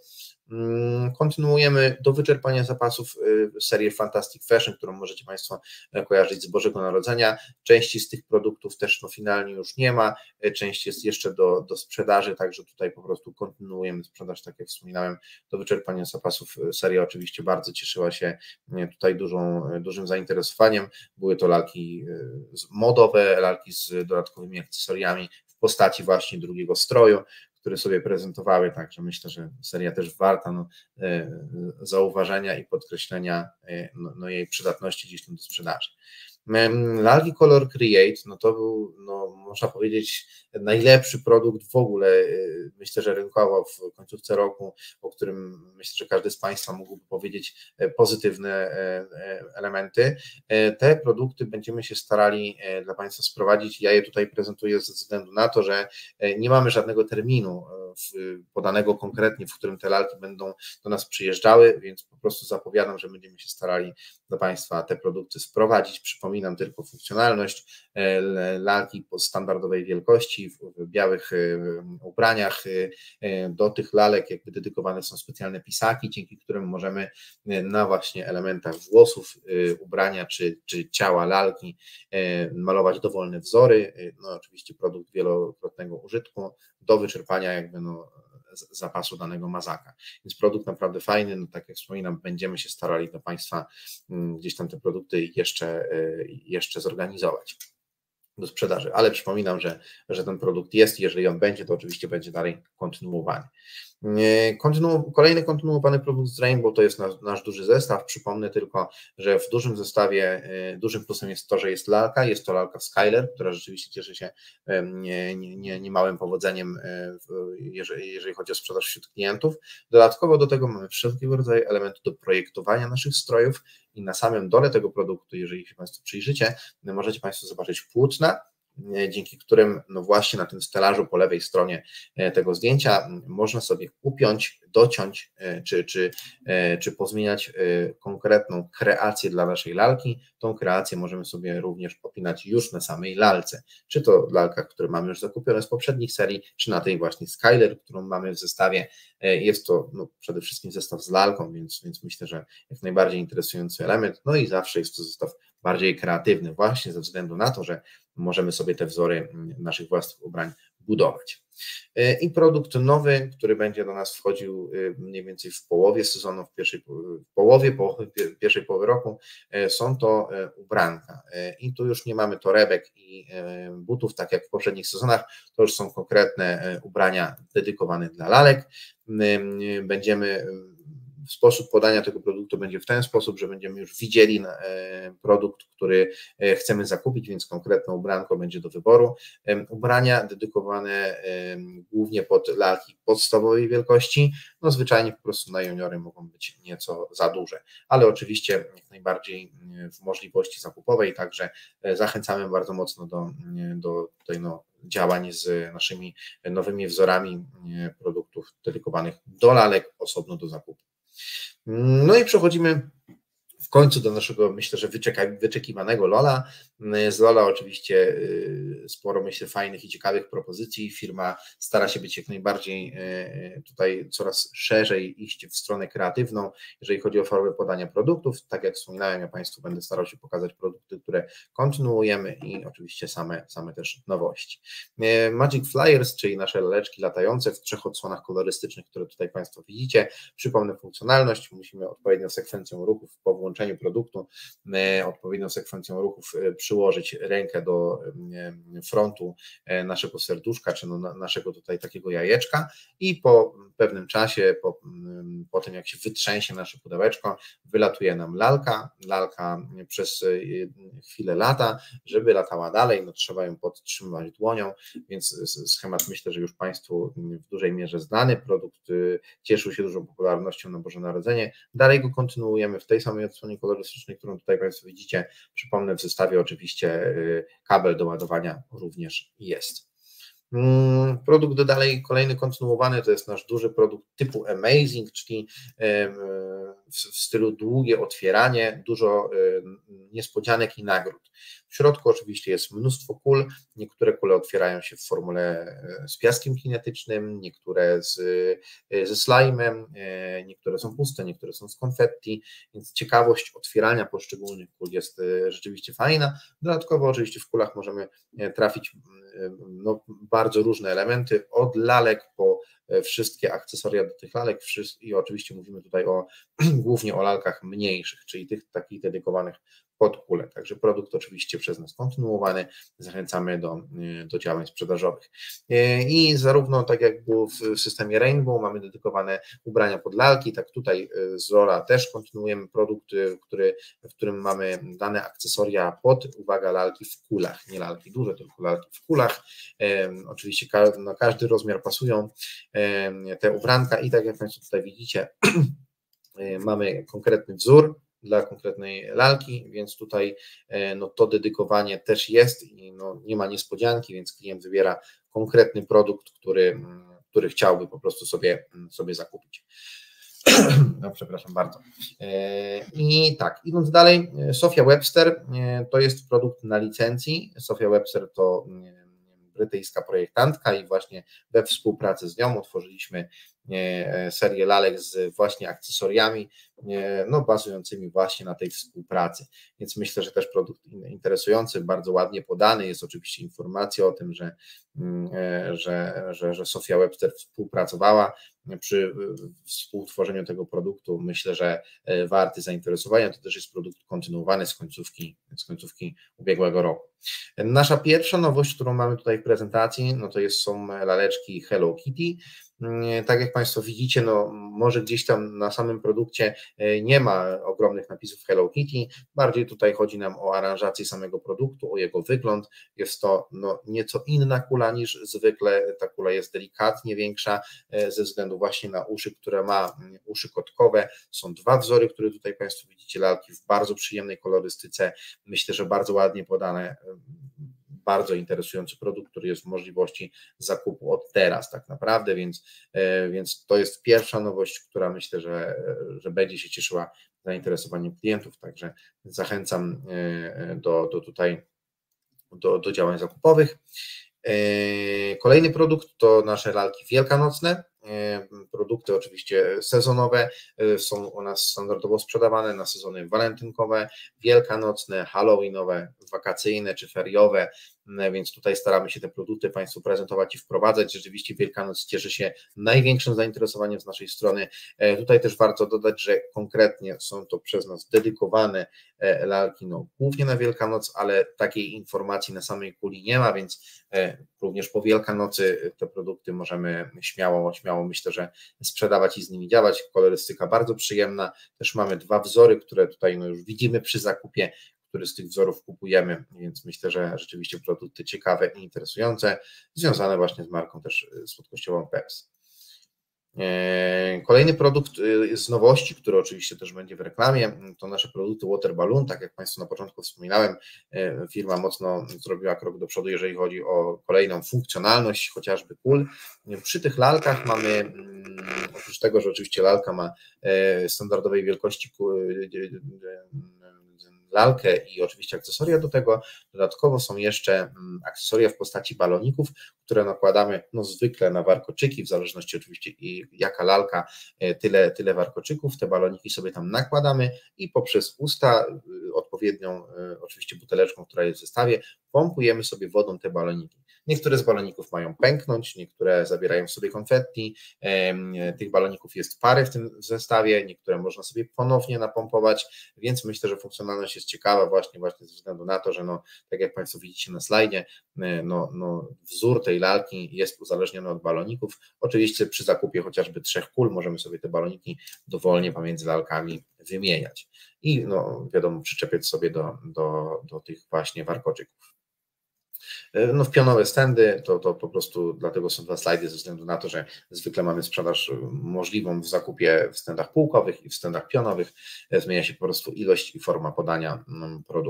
Kontynuujemy do wyczerpania zapasów serię Fantastic Fashion, którą możecie Państwo kojarzyć z Bożego Narodzenia. Części z tych produktów też no, finalnie już nie ma, część jest jeszcze do, do sprzedaży, także tutaj po prostu kontynuujemy sprzedaż, tak jak wspominałem, do wyczerpania zapasów. Seria oczywiście bardzo cieszyła się tutaj dużą, dużym zainteresowaniem. Były to lalki modowe, lalki z dodatkowymi akcesoriami w postaci właśnie drugiego stroju, które sobie prezentowały, także myślę, że seria też warta no, zauważenia i podkreślenia no, no jej przydatności gdzieś tam do sprzedaży. Lalki Color Create, no to był, no, można powiedzieć, najlepszy produkt w ogóle, myślę, że rynkowo w końcówce roku, o którym myślę, że każdy z Państwa mógłby powiedzieć pozytywne elementy. Te produkty będziemy się starali dla Państwa sprowadzić. Ja je tutaj prezentuję ze względu na to, że nie mamy żadnego terminu podanego konkretnie, w którym te lalki będą do nas przyjeżdżały, więc po prostu zapowiadam, że będziemy się starali do Państwa te produkty sprowadzić. Przypominam tylko funkcjonalność, lalki standardowej wielkości, w białych ubraniach. Do tych lalek jakby dedykowane są specjalne pisaki, dzięki którym możemy na właśnie elementach włosów, ubrania czy, czy ciała lalki malować dowolne wzory. No oczywiście produkt wielokrotnego użytku do wyczerpania jakby no zapasu danego mazaka. Więc produkt naprawdę fajny, no tak jak wspominam, będziemy się starali do Państwa gdzieś tam te produkty jeszcze, jeszcze zorganizować do sprzedaży, ale przypominam, że, że ten produkt jest i jeżeli on będzie, to oczywiście będzie dalej kontynuowany. Kontynu, kolejny kontynuowany produkt z Rainbow to jest nasz, nasz duży zestaw. Przypomnę tylko, że w dużym zestawie dużym plusem jest to, że jest lalka, jest to lalka Skyler, która rzeczywiście cieszy się nie, nie, nie małym powodzeniem, jeżeli, jeżeli chodzi o sprzedaż wśród klientów. Dodatkowo do tego mamy wszelkiego rodzaju elementy do projektowania naszych strojów i na samym dole tego produktu, jeżeli się Państwo przyjrzycie, możecie Państwo zobaczyć płótna, dzięki którym no właśnie na tym stelażu po lewej stronie tego zdjęcia można sobie upiąć, dociąć czy, czy, czy pozmieniać konkretną kreację dla naszej lalki. Tą kreację możemy sobie również opinać już na samej lalce, czy to lalkach, które mamy już zakupione z poprzednich serii, czy na tej właśnie Skyler, którą mamy w zestawie. Jest to no, przede wszystkim zestaw z lalką, więc, więc myślę, że jak najbardziej interesujący element, no i zawsze jest to zestaw bardziej kreatywny właśnie ze względu na to, że możemy sobie te wzory naszych własnych ubrań budować. I produkt nowy, który będzie do nas wchodził mniej więcej w połowie sezonu, w pierwszej w połowie, połowy, pierwszej połowy roku, są to ubranka. I tu już nie mamy torebek i butów, tak jak w poprzednich sezonach, to już są konkretne ubrania dedykowane dla lalek. Będziemy Sposób podania tego produktu będzie w ten sposób, że będziemy już widzieli produkt, który chcemy zakupić, więc konkretne ubranko będzie do wyboru. Ubrania dedykowane głównie pod lalki podstawowej wielkości, no zwyczajnie po prostu na juniory mogą być nieco za duże, ale oczywiście jak najbardziej w możliwości zakupowej, także zachęcamy bardzo mocno do, do tutaj no, działań z naszymi nowymi wzorami produktów dedykowanych do lalek, osobno do zakupu. No i przechodzimy w końcu do naszego, myślę, że wyczeka, wyczekiwanego Lola. Z Lola oczywiście sporo, myślę, fajnych i ciekawych propozycji. Firma stara się być jak najbardziej tutaj coraz szerzej iść w stronę kreatywną, jeżeli chodzi o formę podania produktów. Tak jak wspominałem, ja Państwu będę starał się pokazać produkty, które kontynuujemy i oczywiście same, same też nowości. Magic Flyers, czyli nasze laleczki latające w trzech odsłonach kolorystycznych, które tutaj Państwo widzicie. Przypomnę funkcjonalność, musimy odpowiednią sekwencją ruchów po włączeniu produktu, odpowiednią sekwencją ruchów przyłożyć rękę do frontu naszego serduszka, czy no naszego tutaj takiego jajeczka i po pewnym czasie, po, po tym jak się wytrzęsie nasze pudełeczko, wylatuje nam lalka, lalka przez chwilę lata, żeby latała dalej, no trzeba ją podtrzymywać dłonią, więc schemat myślę, że już Państwu w dużej mierze znany, produkt cieszył się dużą popularnością na Boże Narodzenie, dalej go kontynuujemy w tej samej odsłonie kolorystycznej, którą tutaj Państwo widzicie. Przypomnę, w zestawie oczywiście kabel do ładowania również jest. Produkt dalej, kolejny kontynuowany, to jest nasz duży produkt typu Amazing, czyli w stylu długie otwieranie, dużo niespodzianek i nagród. W środku oczywiście jest mnóstwo kul, niektóre kule otwierają się w formule z piaskiem kinetycznym, niektóre z, ze slajmem, niektóre są puste, niektóre są z konfetti, więc ciekawość otwierania poszczególnych kul jest rzeczywiście fajna. Dodatkowo oczywiście w kulach możemy trafić no, bardzo różne elementy, od lalek po wszystkie akcesoria do tych lalek i oczywiście mówimy tutaj o głównie o lalkach mniejszych, czyli tych takich dedykowanych pod kulę. Także produkt oczywiście przez nas kontynuowany, zachęcamy do, do działań sprzedażowych. I zarówno tak jak było w systemie Rainbow, mamy dedykowane ubrania pod lalki, tak tutaj z Rola też kontynuujemy produkt, który, w którym mamy dane akcesoria pod, uwaga, lalki w kulach, nie lalki duże, tylko lalki w kulach. Oczywiście na każdy rozmiar pasują te ubranka i tak jak Państwo tutaj widzicie, mamy konkretny wzór dla konkretnej lalki, więc tutaj no, to dedykowanie też jest i no, nie ma niespodzianki, więc klient wybiera konkretny produkt, który, który chciałby po prostu sobie, sobie zakupić. No, przepraszam bardzo. I tak, idąc dalej, Sophia Webster to jest produkt na licencji. Sophia Webster to brytyjska projektantka i właśnie we współpracy z nią utworzyliśmy serię lalek z właśnie akcesoriami, no bazującymi właśnie na tej współpracy, więc myślę, że też produkt interesujący, bardzo ładnie podany, jest oczywiście informacja o tym, że, że, że, że Sophia Webster współpracowała przy współtworzeniu tego produktu, myślę, że warty zainteresowania, to też jest produkt kontynuowany z końcówki, z końcówki ubiegłego roku. Nasza pierwsza nowość, którą mamy tutaj w prezentacji, no to jest, są laleczki Hello Kitty. Tak jak Państwo widzicie, no może gdzieś tam na samym produkcie nie ma ogromnych napisów Hello Kitty, bardziej tutaj chodzi nam o aranżację samego produktu, o jego wygląd. Jest to no, nieco inna kula niż zwykle, ta kula jest delikatnie większa ze względu właśnie na uszy, które ma uszy kotkowe. Są dwa wzory, które tutaj Państwo widzicie, lalki w bardzo przyjemnej kolorystyce, myślę, że bardzo ładnie podane. Bardzo interesujący produkt, który jest w możliwości zakupu od teraz tak naprawdę, więc, więc to jest pierwsza nowość, która myślę, że, że będzie się cieszyła zainteresowaniem klientów, także zachęcam do, do tutaj do, do działań zakupowych. Kolejny produkt to nasze lalki wielkanocne. Produkty oczywiście sezonowe są u nas standardowo sprzedawane na sezony walentynkowe, wielkanocne, halloweenowe, wakacyjne czy feriowe, więc tutaj staramy się te produkty Państwu prezentować i wprowadzać. Rzeczywiście Wielkanoc cieszy się największym zainteresowaniem z naszej strony. Tutaj też warto dodać, że konkretnie są to przez nas dedykowane lalki, no głównie na Wielkanoc, ale takiej informacji na samej kuli nie ma, więc również po Wielkanocy te produkty możemy śmiało, śmiało myślę, że sprzedawać i z nimi działać. Kolorystyka bardzo przyjemna. Też mamy dwa wzory, które tutaj no już widzimy przy zakupie, który z tych wzorów kupujemy, więc myślę, że rzeczywiście produkty ciekawe i interesujące, związane właśnie z marką też słodkościową Peps. Kolejny produkt z nowości, który oczywiście też będzie w reklamie, to nasze produkty Water Balloon. Tak jak Państwu na początku wspominałem, firma mocno zrobiła krok do przodu, jeżeli chodzi o kolejną funkcjonalność, chociażby kul. Przy tych lalkach mamy, oprócz tego, że oczywiście lalka ma standardowej wielkości lalkę i oczywiście akcesoria do tego, dodatkowo są jeszcze akcesoria w postaci baloników, które nakładamy no zwykle na warkoczyki, w zależności oczywiście i jaka lalka, tyle, tyle warkoczyków, te baloniki sobie tam nakładamy i poprzez usta, odpowiednią oczywiście buteleczką, która jest w zestawie, pompujemy sobie wodą te baloniki. Niektóre z baloników mają pęknąć, niektóre zawierają w sobie konfetti, tych baloników jest parę w tym zestawie, niektóre można sobie ponownie napompować, więc myślę, że funkcjonalność jest ciekawa właśnie, właśnie ze względu na to, że no, tak jak Państwo widzicie na slajdzie, no, no, wzór tej lalki jest uzależniony od baloników. Oczywiście przy zakupie chociażby trzech kul możemy sobie te baloniki dowolnie pomiędzy lalkami wymieniać i no, wiadomo, przyczepiać sobie do, do, do tych właśnie warkoczyków. No w pionowe stędy, to, to po prostu dlatego są dwa slajdy, ze względu na to, że zwykle mamy sprzedaż możliwą w zakupie w stędach półkowych i w stędach pionowych, zmienia się po prostu ilość i forma podania produktu.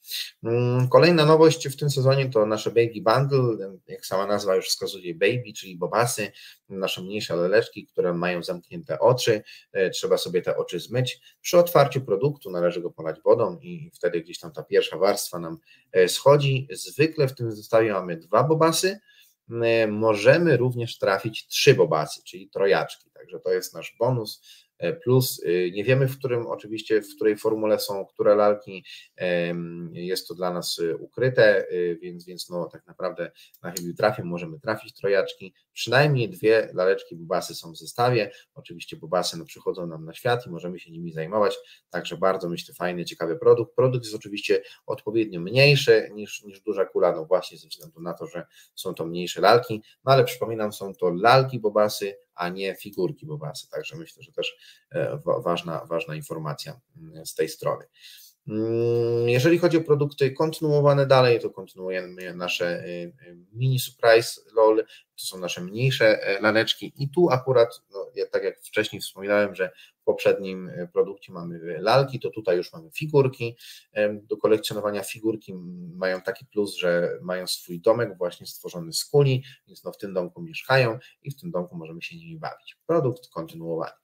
Kolejna nowość w tym sezonie to nasze Baby Bundle, jak sama nazwa już wskazuje, baby, czyli bobasy, nasze mniejsze laleczki, które mają zamknięte oczy, trzeba sobie te oczy zmyć. Przy otwarciu produktu należy go polać wodą i wtedy gdzieś tam ta pierwsza warstwa nam schodzi. Zwykle w tym zestawie mamy dwa bobasy, możemy również trafić trzy bobasy, czyli trojaczki, także to jest nasz bonus. Plus nie wiemy, w którym oczywiście, w której formule są które lalki, jest to dla nas ukryte, więc, więc no tak naprawdę na chybił trafie możemy trafić trojaczki, przynajmniej dwie laleczki bobasy są w zestawie, oczywiście bobasy no, przychodzą nam na świat i możemy się nimi zajmować, także bardzo myślę fajny, ciekawy produkt. Produkt jest oczywiście odpowiednio mniejszy niż, niż duża kula, no właśnie ze względu na to, że są to mniejsze lalki, no ale przypominam, są to lalki bobasy, a nie figurki bobasy, także myślę, że też ważna, ważna informacja z tej strony. Jeżeli chodzi o produkty kontynuowane dalej, to kontynuujemy nasze mini surprise lol, to są nasze mniejsze laleczki i tu akurat, no, tak jak wcześniej wspominałem, że w poprzednim produkcie mamy lalki, to tutaj już mamy figurki. Do kolekcjonowania figurki mają taki plus, że mają swój domek właśnie stworzony z kuli, więc no w tym domku mieszkają i w tym domku możemy się nimi bawić. Produkt kontynuowany.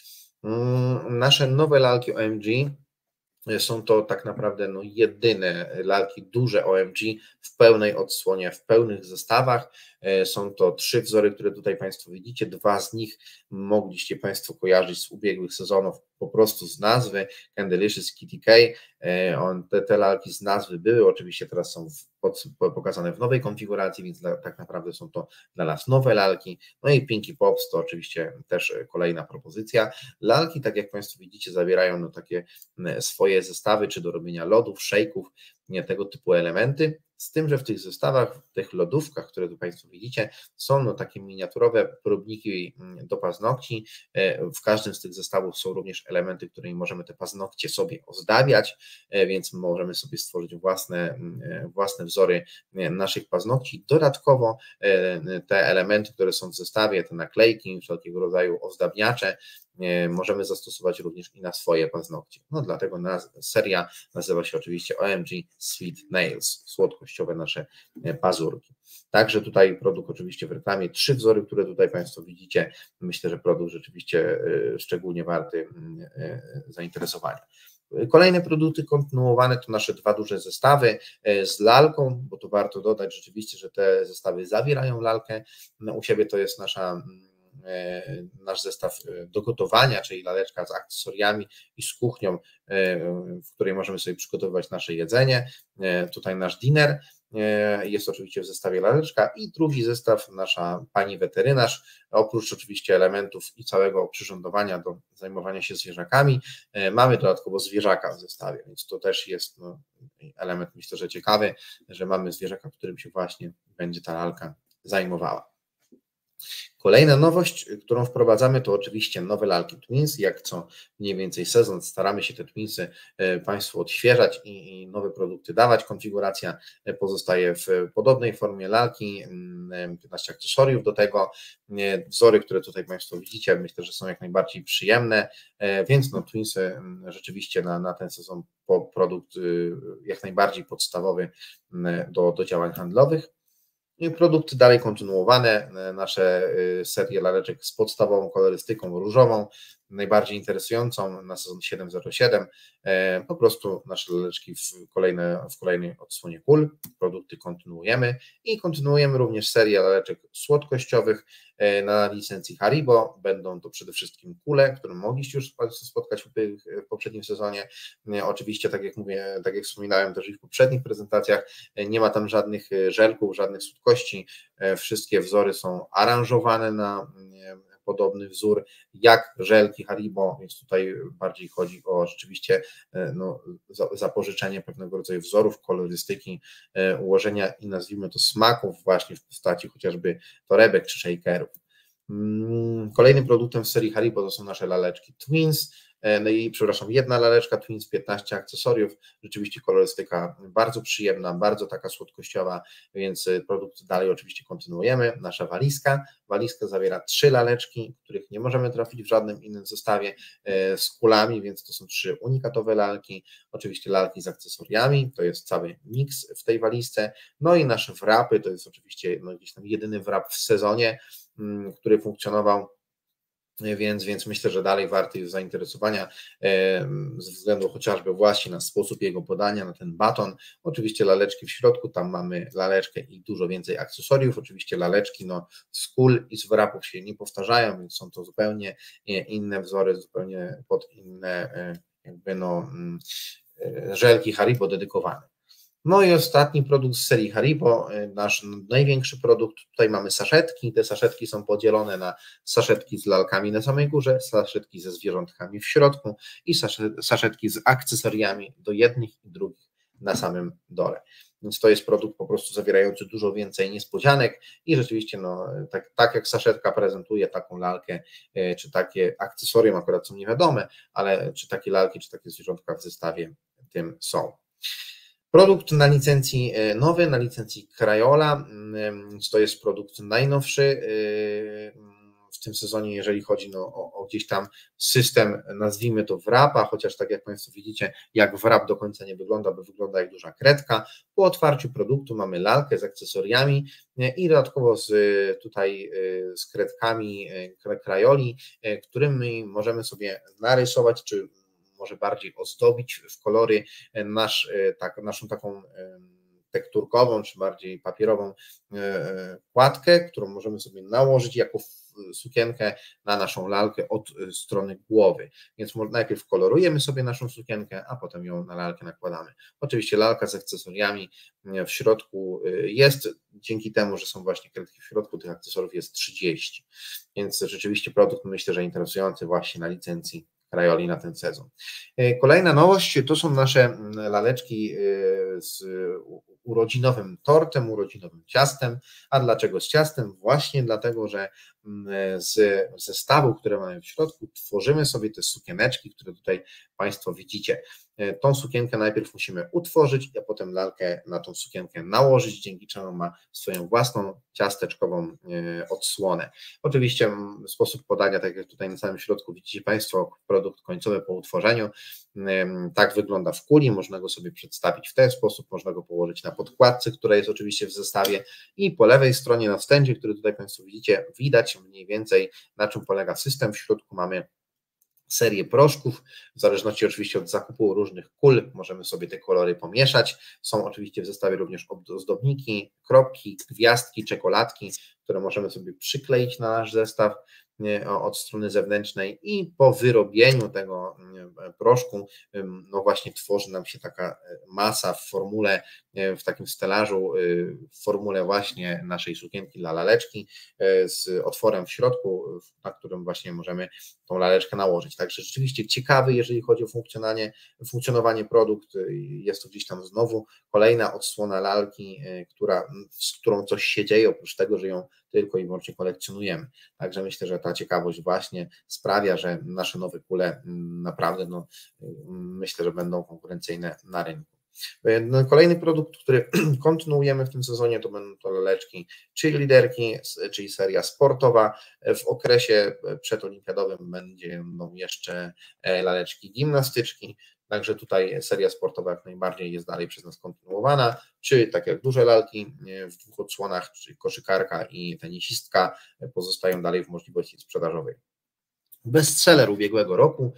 Nasze nowe lalki O M G są to tak naprawdę no, jedyne lalki duże O M G w pełnej odsłonie, w pełnych zestawach. Są to trzy wzory, które tutaj Państwo widzicie. Dwa z nich mogliście Państwo kojarzyć z ubiegłych sezonów po prostu z nazwy, Candelicious Kitty K. On, te, te lalki z nazwy były, oczywiście teraz są w, pod, pokazane w nowej konfiguracji, więc dla, tak naprawdę są to dla nas nowe lalki. No i Pinky Pops to oczywiście też kolejna propozycja. Lalki, tak jak Państwo widzicie, zawierają no, takie swoje zestawy, czy do robienia lodów, szejków, nie tego typu elementy, z tym, że w tych zestawach, w tych lodówkach, które tu Państwo widzicie, są no takie miniaturowe próbniki do paznokci. W każdym z tych zestawów są również elementy, którymi możemy te paznokcie sobie ozdabiać, więc możemy sobie stworzyć własne, własne wzory naszych paznokci. Dodatkowo te elementy, które są w zestawie, te naklejki, wszelkiego rodzaju ozdabniacze, możemy zastosować również i na swoje paznokcie. No dlatego naz- seria nazywa się oczywiście O M G Sweet Nails, słodkościowe nasze pazurki. Także tutaj produkt oczywiście w reklamie, trzy wzory, które tutaj Państwo widzicie, myślę, że produkt rzeczywiście szczególnie warty zainteresowania. Kolejne produkty kontynuowane to nasze dwa duże zestawy z lalką, bo tu warto dodać rzeczywiście, że te zestawy zawierają lalkę. No, u siebie to jest nasza nasz zestaw do gotowania, czyli laleczka z akcesoriami i z kuchnią, w której możemy sobie przygotowywać nasze jedzenie. Tutaj nasz dinner, jest oczywiście w zestawie laleczka i drugi zestaw, nasza pani weterynarz, oprócz oczywiście elementów i całego przyrządowania do zajmowania się zwierzakami, mamy dodatkowo zwierzaka w zestawie, więc to też jest no, element, myślę, że ciekawy, że mamy zwierzaka, którym się właśnie będzie ta lalka zajmowała. Kolejna nowość, którą wprowadzamy, to oczywiście nowe lalki Twins. Jak co mniej więcej sezon staramy się te Twinsy Państwu odświeżać i, i nowe produkty dawać. Konfiguracja pozostaje w podobnej formie lalki, piętnaście akcesoriów do tego. Wzory, które tutaj Państwo widzicie, myślę, że są jak najbardziej przyjemne, więc no, Twinsy rzeczywiście na, na ten sezon po produkt jak najbardziej podstawowy do, do działań handlowych. Produkty dalej kontynuowane, nasze serie laleczek z podstawową kolorystyką różową, najbardziej interesującą na sezon siedem zero siedem, po prostu nasze laleczki w, kolejne, w kolejnej odsłonie kul, produkty kontynuujemy i kontynuujemy również serię laleczek słodkościowych na licencji Haribo, będą to przede wszystkim kule, które mogliście już spotkać w poprzednim sezonie, oczywiście tak jak mówię, tak jak wspominałem też i w poprzednich prezentacjach, nie ma tam żadnych żelków, żadnych słodkości, wszystkie wzory są aranżowane na podobny wzór jak żelki Haribo, więc tutaj bardziej chodzi o rzeczywiście no, zapożyczenie pewnego rodzaju wzorów, kolorystyki, ułożenia i nazwijmy to smaków właśnie w postaci chociażby torebek czy shakerów. Kolejnym produktem w serii Haribo to są nasze laleczki Twins. no i przepraszam, jedna laleczka Twins, piętnaście akcesoriów, rzeczywiście kolorystyka bardzo przyjemna, bardzo taka słodkościowa, więc produkt dalej oczywiście kontynuujemy. Nasza walizka, walizka zawiera trzy laleczki, których nie możemy trafić w żadnym innym zestawie z kulami, więc to są trzy unikatowe lalki, oczywiście lalki z akcesoriami, to jest cały miks w tej walizce, no i nasze wrapy, to jest oczywiście no, jakiś tam jedyny wrap w sezonie, który funkcjonował, więc, więc myślę, że dalej warty jest zainteresowania ze względu chociażby właśnie na sposób jego podania, na ten baton, oczywiście laleczki w środku, tam mamy laleczkę i dużo więcej akcesoriów, oczywiście laleczki no, z kul i z wrapów się nie powtarzają, więc są to zupełnie inne wzory, zupełnie pod inne jakby no żelki Haribo dedykowane. No i ostatni produkt z serii Haribo, nasz największy produkt, tutaj mamy saszetki, te saszetki są podzielone na saszetki z lalkami na samej górze, saszetki ze zwierzątkami w środku i saszetki z akcesoriami do jednych i drugich na samym dole. Więc to jest produkt po prostu zawierający dużo więcej niespodzianek i rzeczywiście no, tak, tak jak saszetka prezentuje taką lalkę, czy takie akcesorium akurat są niewiadome, ale czy takie lalki, czy takie zwierzątka w zestawie tym są. Produkt na licencji nowy, na licencji Crayola, to jest produkt najnowszy w tym sezonie, jeżeli chodzi no, o, o gdzieś tam system, nazwijmy to wrapa, chociaż tak jak Państwo widzicie, jak wrap do końca nie wygląda, bo wygląda jak duża kredka. Po otwarciu produktu mamy lalkę z akcesoriami i dodatkowo z tutaj z kredkami Crayoli, którymi możemy sobie narysować, czy może bardziej ozdobić w kolory nasz, tak, naszą taką tekturkową, czy bardziej papierową kładkę, którą możemy sobie nałożyć jako sukienkę na naszą lalkę od strony głowy. Więc najpierw kolorujemy sobie naszą sukienkę, a potem ją na lalkę nakładamy. Oczywiście lalka z akcesoriami w środku jest, dzięki temu, że są właśnie kredki w środku, tych akcesoriów jest trzydzieści. Więc rzeczywiście produkt myślę, że interesujący właśnie na licencji Crayoli na ten sezon. Kolejna nowość to są nasze laleczki z urodzinowym tortem, urodzinowym ciastem. A dlaczego z ciastem? Właśnie dlatego, że z zestawu, które mamy w środku, tworzymy sobie te sukieneczki, które tutaj Państwo widzicie. Tą sukienkę najpierw musimy utworzyć, a potem lalkę na tą sukienkę nałożyć, dzięki czemu ma swoją własną ciasteczkową odsłonę. Oczywiście sposób podania, tak jak tutaj na samym środku widzicie Państwo, produkt końcowy po utworzeniu, tak wygląda w kuli, można go sobie przedstawić w ten sposób, można go położyć na podkładce, która jest oczywiście w zestawie i po lewej stronie na wstędzie, który tutaj Państwo widzicie, widać mniej więcej na czym polega system. W środku mamy serię proszków, w zależności oczywiście od zakupu różnych kul, możemy sobie te kolory pomieszać. Są oczywiście w zestawie również ozdobniki, kropki, gwiazdki, czekoladki, które możemy sobie przykleić na nasz zestaw od strony zewnętrznej i po wyrobieniu tego proszku, no właśnie tworzy nam się taka masa w formule, w takim stelażu, w formule właśnie naszej sukienki dla laleczki z otworem w środku, na którym właśnie możemy tą laleczkę nałożyć. Także rzeczywiście ciekawy, jeżeli chodzi o funkcjonowanie, funkcjonowanie produkt, jest to gdzieś tam znowu kolejna odsłona lalki, która, z którą coś się dzieje, oprócz tego, że ją tylko i wyłącznie kolekcjonujemy. Także myślę, że ta ciekawość właśnie sprawia, że nasze nowe kule naprawdę, no, myślę, że będą konkurencyjne na rynku. Kolejny produkt, który kontynuujemy w tym sezonie, to będą to laleczki cheerleaderki, czyli seria sportowa. W okresie przedolimpiadowym będą jeszcze laleczki gimnastyczki, także tutaj seria sportowa jak najbardziej jest dalej przez nas kontynuowana, czy tak jak duże lalki w dwóch odsłonach, czyli koszykarka i tenisistka pozostają dalej w możliwości sprzedażowej. Bestseller ubiegłego roku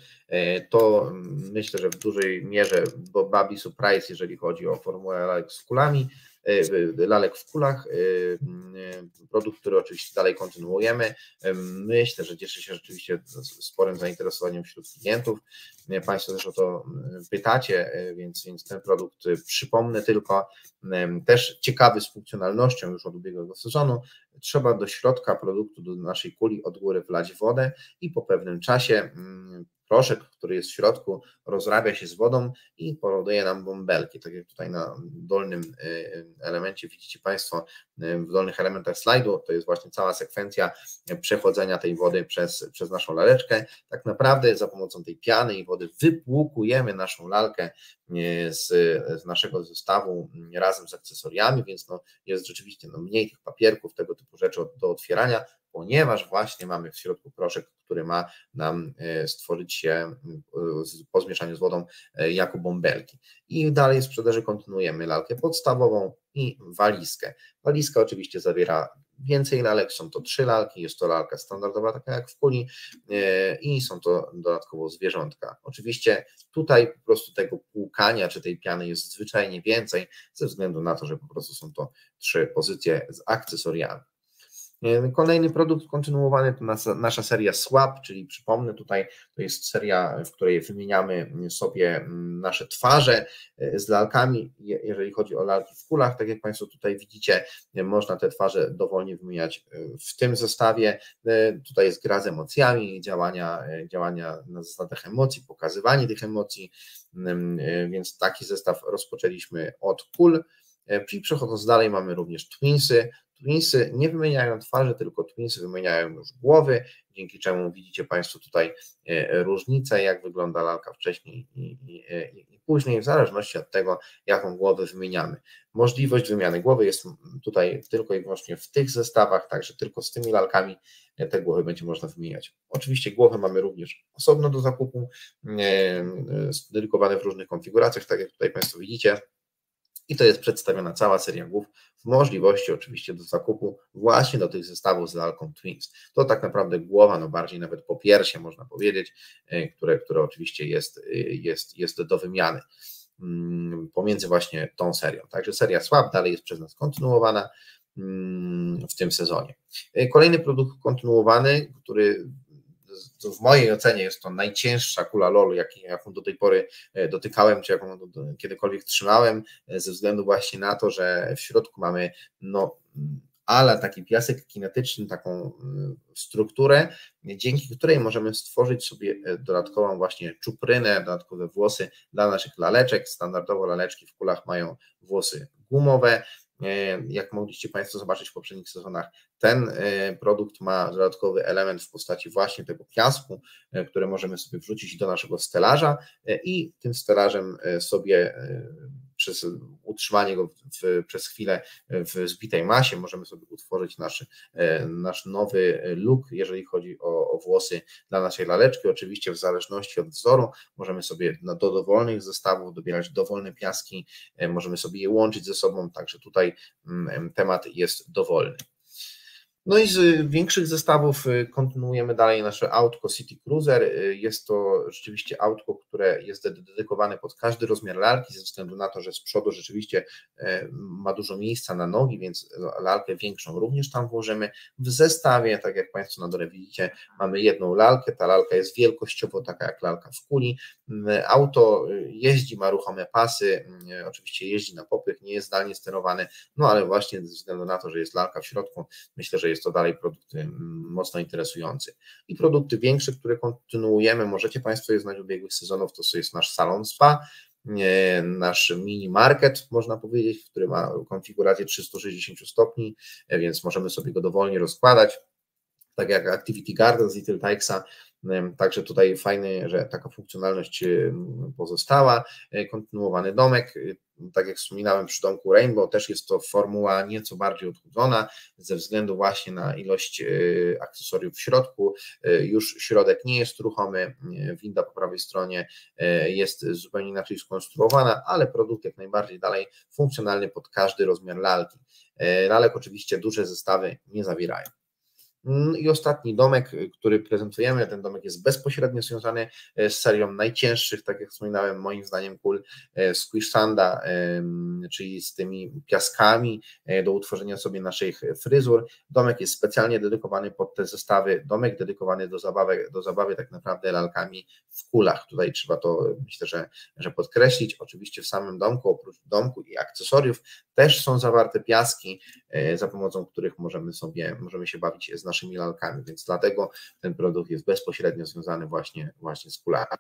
to myślę, że w dużej mierze Baby Surprise, jeżeli chodzi o formułę lalek z kulami, lalek w kulach, produkt, który oczywiście dalej kontynuujemy. Myślę, że cieszy się rzeczywiście sporym zainteresowaniem wśród klientów. Państwo też o to pytacie, więc, więc ten produkt, przypomnę tylko, też ciekawy z funkcjonalnością już od ubiegłego sezonu. Trzeba do środka produktu, do naszej kuli od góry wlać wodę i po pewnym czasie proszek, który jest w środku, rozrabia się z wodą i powoduje nam bąbelki, tak jak tutaj na dolnym elemencie widzicie Państwo, w dolnych elementach slajdu, to jest właśnie cała sekwencja przechodzenia tej wody przez, przez naszą laleczkę. Tak naprawdę za pomocą tej piany i wody wypłukujemy naszą lalkę z, z naszego zestawu razem z akcesoriami, więc no jest rzeczywiście no mniej tych papierków, tego typu rzeczy do otwierania, ponieważ właśnie mamy w środku proszek, który ma nam stworzyć się po zmieszaniu z wodą jako bąbelki. I dalej w sprzedaży kontynuujemy lalkę podstawową i walizkę. Walizka oczywiście zawiera więcej lalek, są to trzy lalki, jest to lalka standardowa, taka jak w kuli i są to dodatkowo zwierzątka. Oczywiście tutaj po prostu tego płukania czy tej piany jest zwyczajnie więcej ze względu na to, że po prostu są to trzy pozycje z akcesoriami. Kolejny produkt kontynuowany to nasza, nasza seria Swap, czyli przypomnę tutaj, to jest seria, w której wymieniamy sobie nasze twarze z lalkami, jeżeli chodzi o lalki w kulach, tak jak Państwo tutaj widzicie, można te twarze dowolnie wymieniać w tym zestawie, tutaj jest gra z emocjami, działania, działania na zasadach emocji, pokazywanie tych emocji, więc taki zestaw rozpoczęliśmy od kul, i przechodząc dalej mamy również Twinsy. Twinsy nie wymieniają twarzy, tylko Twinsy wymieniają już głowy, dzięki czemu widzicie Państwo tutaj różnicę, jak wygląda lalka wcześniej i, i, i później, w zależności od tego, jaką głowę wymieniamy. Możliwość wymiany głowy jest tutaj tylko i wyłącznie w tych zestawach, także tylko z tymi lalkami te głowy będzie można wymieniać. Oczywiście głowy mamy również osobno do zakupu, dedykowane w różnych konfiguracjach, tak jak tutaj Państwo widzicie. I to jest przedstawiona cała seria głów w możliwości oczywiście do zakupu właśnie do tych zestawów z lalką Twins. To tak naprawdę głowa, no bardziej nawet po piersie można powiedzieć, które, które oczywiście jest, jest, jest do wymiany pomiędzy właśnie tą serią. Także seria Swap dalej jest przez nas kontynuowana w tym sezonie. Kolejny produkt kontynuowany, który w mojej ocenie jest to najcięższa kula lolu, jaką do tej pory dotykałem, czy jaką kiedykolwiek trzymałem, ze względu właśnie na to, że w środku mamy no, ale taki piasek kinetyczny, taką strukturę, dzięki której możemy stworzyć sobie dodatkową właśnie czuprynę, dodatkowe włosy dla naszych laleczek. Standardowo laleczki w kulach mają włosy gumowe. Jak mogliście Państwo zobaczyć w poprzednich sezonach, ten produkt ma dodatkowy element w postaci właśnie tego piasku, który możemy sobie wrzucić do naszego stelaża i tym stelażem sobie przez utrzymanie go w, przez chwilę w zbitej masie możemy sobie utworzyć nasz, nasz nowy look, jeżeli chodzi o, o włosy dla naszej laleczki. Oczywiście w zależności od wzoru możemy sobie do dowolnych zestawów dobierać dowolne piaski, możemy sobie je łączyć ze sobą, także tutaj temat jest dowolny. No i z większych zestawów kontynuujemy dalej nasze autko City Cruiser. Jest to rzeczywiście autko, które jest dedykowane pod każdy rozmiar lalki, ze względu na to, że z przodu rzeczywiście ma dużo miejsca na nogi, więc lalkę większą również tam włożymy. W zestawie, tak jak Państwo na dole widzicie, mamy jedną lalkę, ta lalka jest wielkościowo taka jak lalka w kuli. Auto jeździ, ma ruchome pasy, oczywiście jeździ na popych, nie jest zdalnie sterowane, no ale właśnie ze względu na to, że jest lalka w środku, myślę, że jest to dalej produkt mocno interesujący. I produkty większe, które kontynuujemy, możecie Państwo je znać w ubiegłych sezonów, to jest nasz salon spa, nasz mini market, można powiedzieć, który ma konfigurację trzysta sześćdziesiąt stopni, więc możemy sobie go dowolnie rozkładać, tak jak Activity Garden z Little Tikesa. Także tutaj fajnie, że taka funkcjonalność pozostała. Kontynuowany domek, tak jak wspominałem przy domku Rainbow, też jest to formuła nieco bardziej odchudzona ze względu właśnie na ilość akcesoriów w środku. Już środek nie jest ruchomy, winda po prawej stronie jest zupełnie inaczej skonstruowana, ale produkt jak najbardziej dalej funkcjonalny pod każdy rozmiar lalki. Lalek oczywiście duże zestawy nie zawierają. I ostatni domek, który prezentujemy, ten domek jest bezpośrednio związany z serią najcięższych, tak jak wspominałem, moim zdaniem kul Squish Sanda, czyli z tymi piaskami do utworzenia sobie naszych fryzur. Domek jest specjalnie dedykowany pod te zestawy, domek dedykowany do zabawy, do zabawy tak naprawdę lalkami w kulach. Tutaj trzeba to, myślę, że, że podkreślić. Oczywiście w samym domku, oprócz domku i akcesoriów, też są zawarte piaski, za pomocą których możemy sobie, możemy się bawić z naszymi lalkami, więc dlatego ten produkt jest bezpośrednio związany właśnie, właśnie z kularami.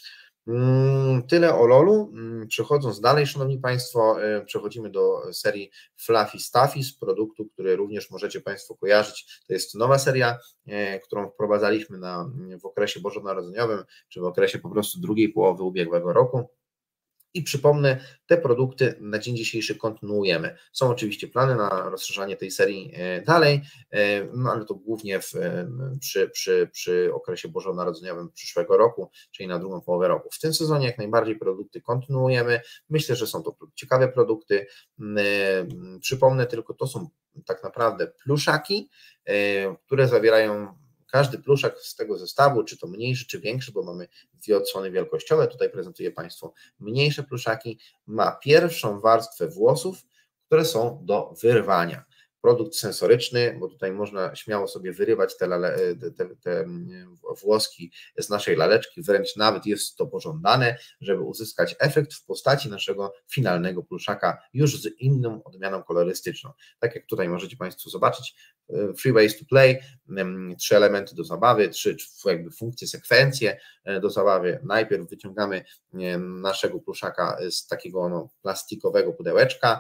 Tyle o lolu. Przechodząc dalej, szanowni Państwo, przechodzimy do serii Fluffy Stuffy, z produktu, który również możecie Państwo kojarzyć. To jest nowa seria, którą wprowadzaliśmy na, w okresie bożonarodzeniowym, czy w okresie po prostu drugiej połowy ubiegłego roku. I przypomnę, te produkty na dzień dzisiejszy kontynuujemy. Są oczywiście plany na rozszerzanie tej serii dalej, no ale to głównie w, przy, przy, przy okresie bożonarodzeniowym przyszłego roku, czyli na drugą połowę roku. W tym sezonie jak najbardziej produkty kontynuujemy. Myślę, że są to ciekawe produkty. Przypomnę tylko, to są tak naprawdę pluszaki, które zawierają każdy pluszak z tego zestawu, czy to mniejszy, czy większy, bo mamy dwie odsłony wielkościowe, tutaj prezentuję Państwu mniejsze pluszaki, ma pierwszą warstwę włosów, które są do wyrwania. Produkt sensoryczny, bo tutaj można śmiało sobie wyrywać te, lale, te, te włoski z naszej laleczki, wręcz nawet jest to pożądane, żeby uzyskać efekt w postaci naszego finalnego pluszaka już z inną odmianą kolorystyczną. Tak jak tutaj możecie Państwo zobaczyć, Three Ways to Play, trzy elementy do zabawy, trzy jakby funkcje, sekwencje do zabawy. Najpierw wyciągamy naszego pluszaka z takiego no, plastikowego pudełeczka,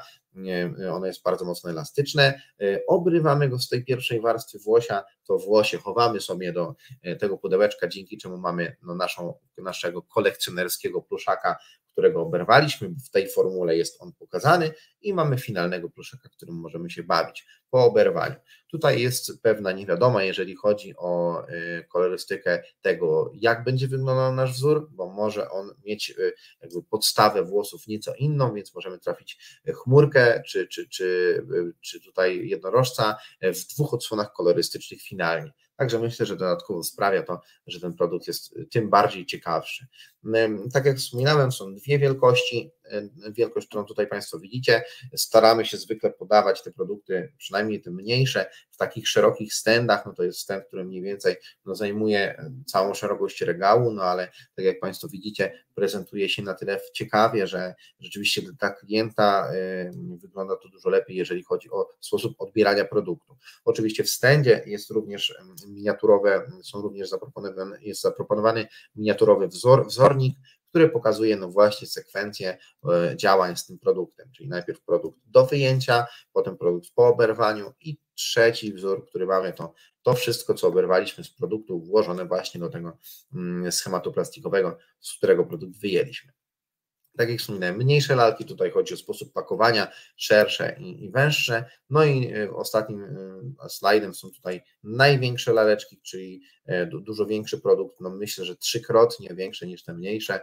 ono jest bardzo mocno elastyczne, obrywamy go z tej pierwszej warstwy włosia, to włosie chowamy sobie do tego pudełeczka, dzięki czemu mamy no, naszą, naszego kolekcjonerskiego pluszaka, którego oberwaliśmy, w tej formule jest on pokazany i mamy finalnego pluszaka, którym możemy się bawić po oberwaniu. Tutaj jest pewna niewiadoma, jeżeli chodzi o kolorystykę tego, jak będzie wyglądał nasz wzór, bo może on mieć jakby podstawę włosów nieco inną, więc możemy trafić chmurkę czy, czy, czy, czy tutaj jednorożca w dwóch odsłonach kolorystycznych finalnie. Także myślę, że dodatkowo sprawia to, że ten produkt jest tym bardziej ciekawszy. Tak jak wspominałem, są dwie wielkości. Wielkość, którą tutaj Państwo widzicie, staramy się zwykle podawać te produkty, przynajmniej te mniejsze, w takich szerokich stendach, no to jest stand, który mniej więcej no, zajmuje całą szerokość regału, no ale tak jak Państwo widzicie, prezentuje się na tyle ciekawie, że rzeczywiście dla klienta wygląda to dużo lepiej, jeżeli chodzi o sposób odbierania produktu. Oczywiście w standzie jest również miniaturowe, są również zaproponowane, jest zaproponowany miniaturowy wzor, wzornik, który pokazuje no właśnie sekwencję działań z tym produktem, czyli najpierw produkt do wyjęcia, potem produkt po oberwaniu i trzeci wzór, który mamy, to to wszystko, co oberwaliśmy z produktu, włożone właśnie do tego schematu plastikowego, z którego produkt wyjęliśmy. Tak jak wspominałem, mniejsze lalki, tutaj chodzi o sposób pakowania, szersze i, i węższe. No i ostatnim slajdem są tutaj największe laleczki, czyli dużo większy produkt, no myślę, że trzykrotnie większe niż te mniejsze.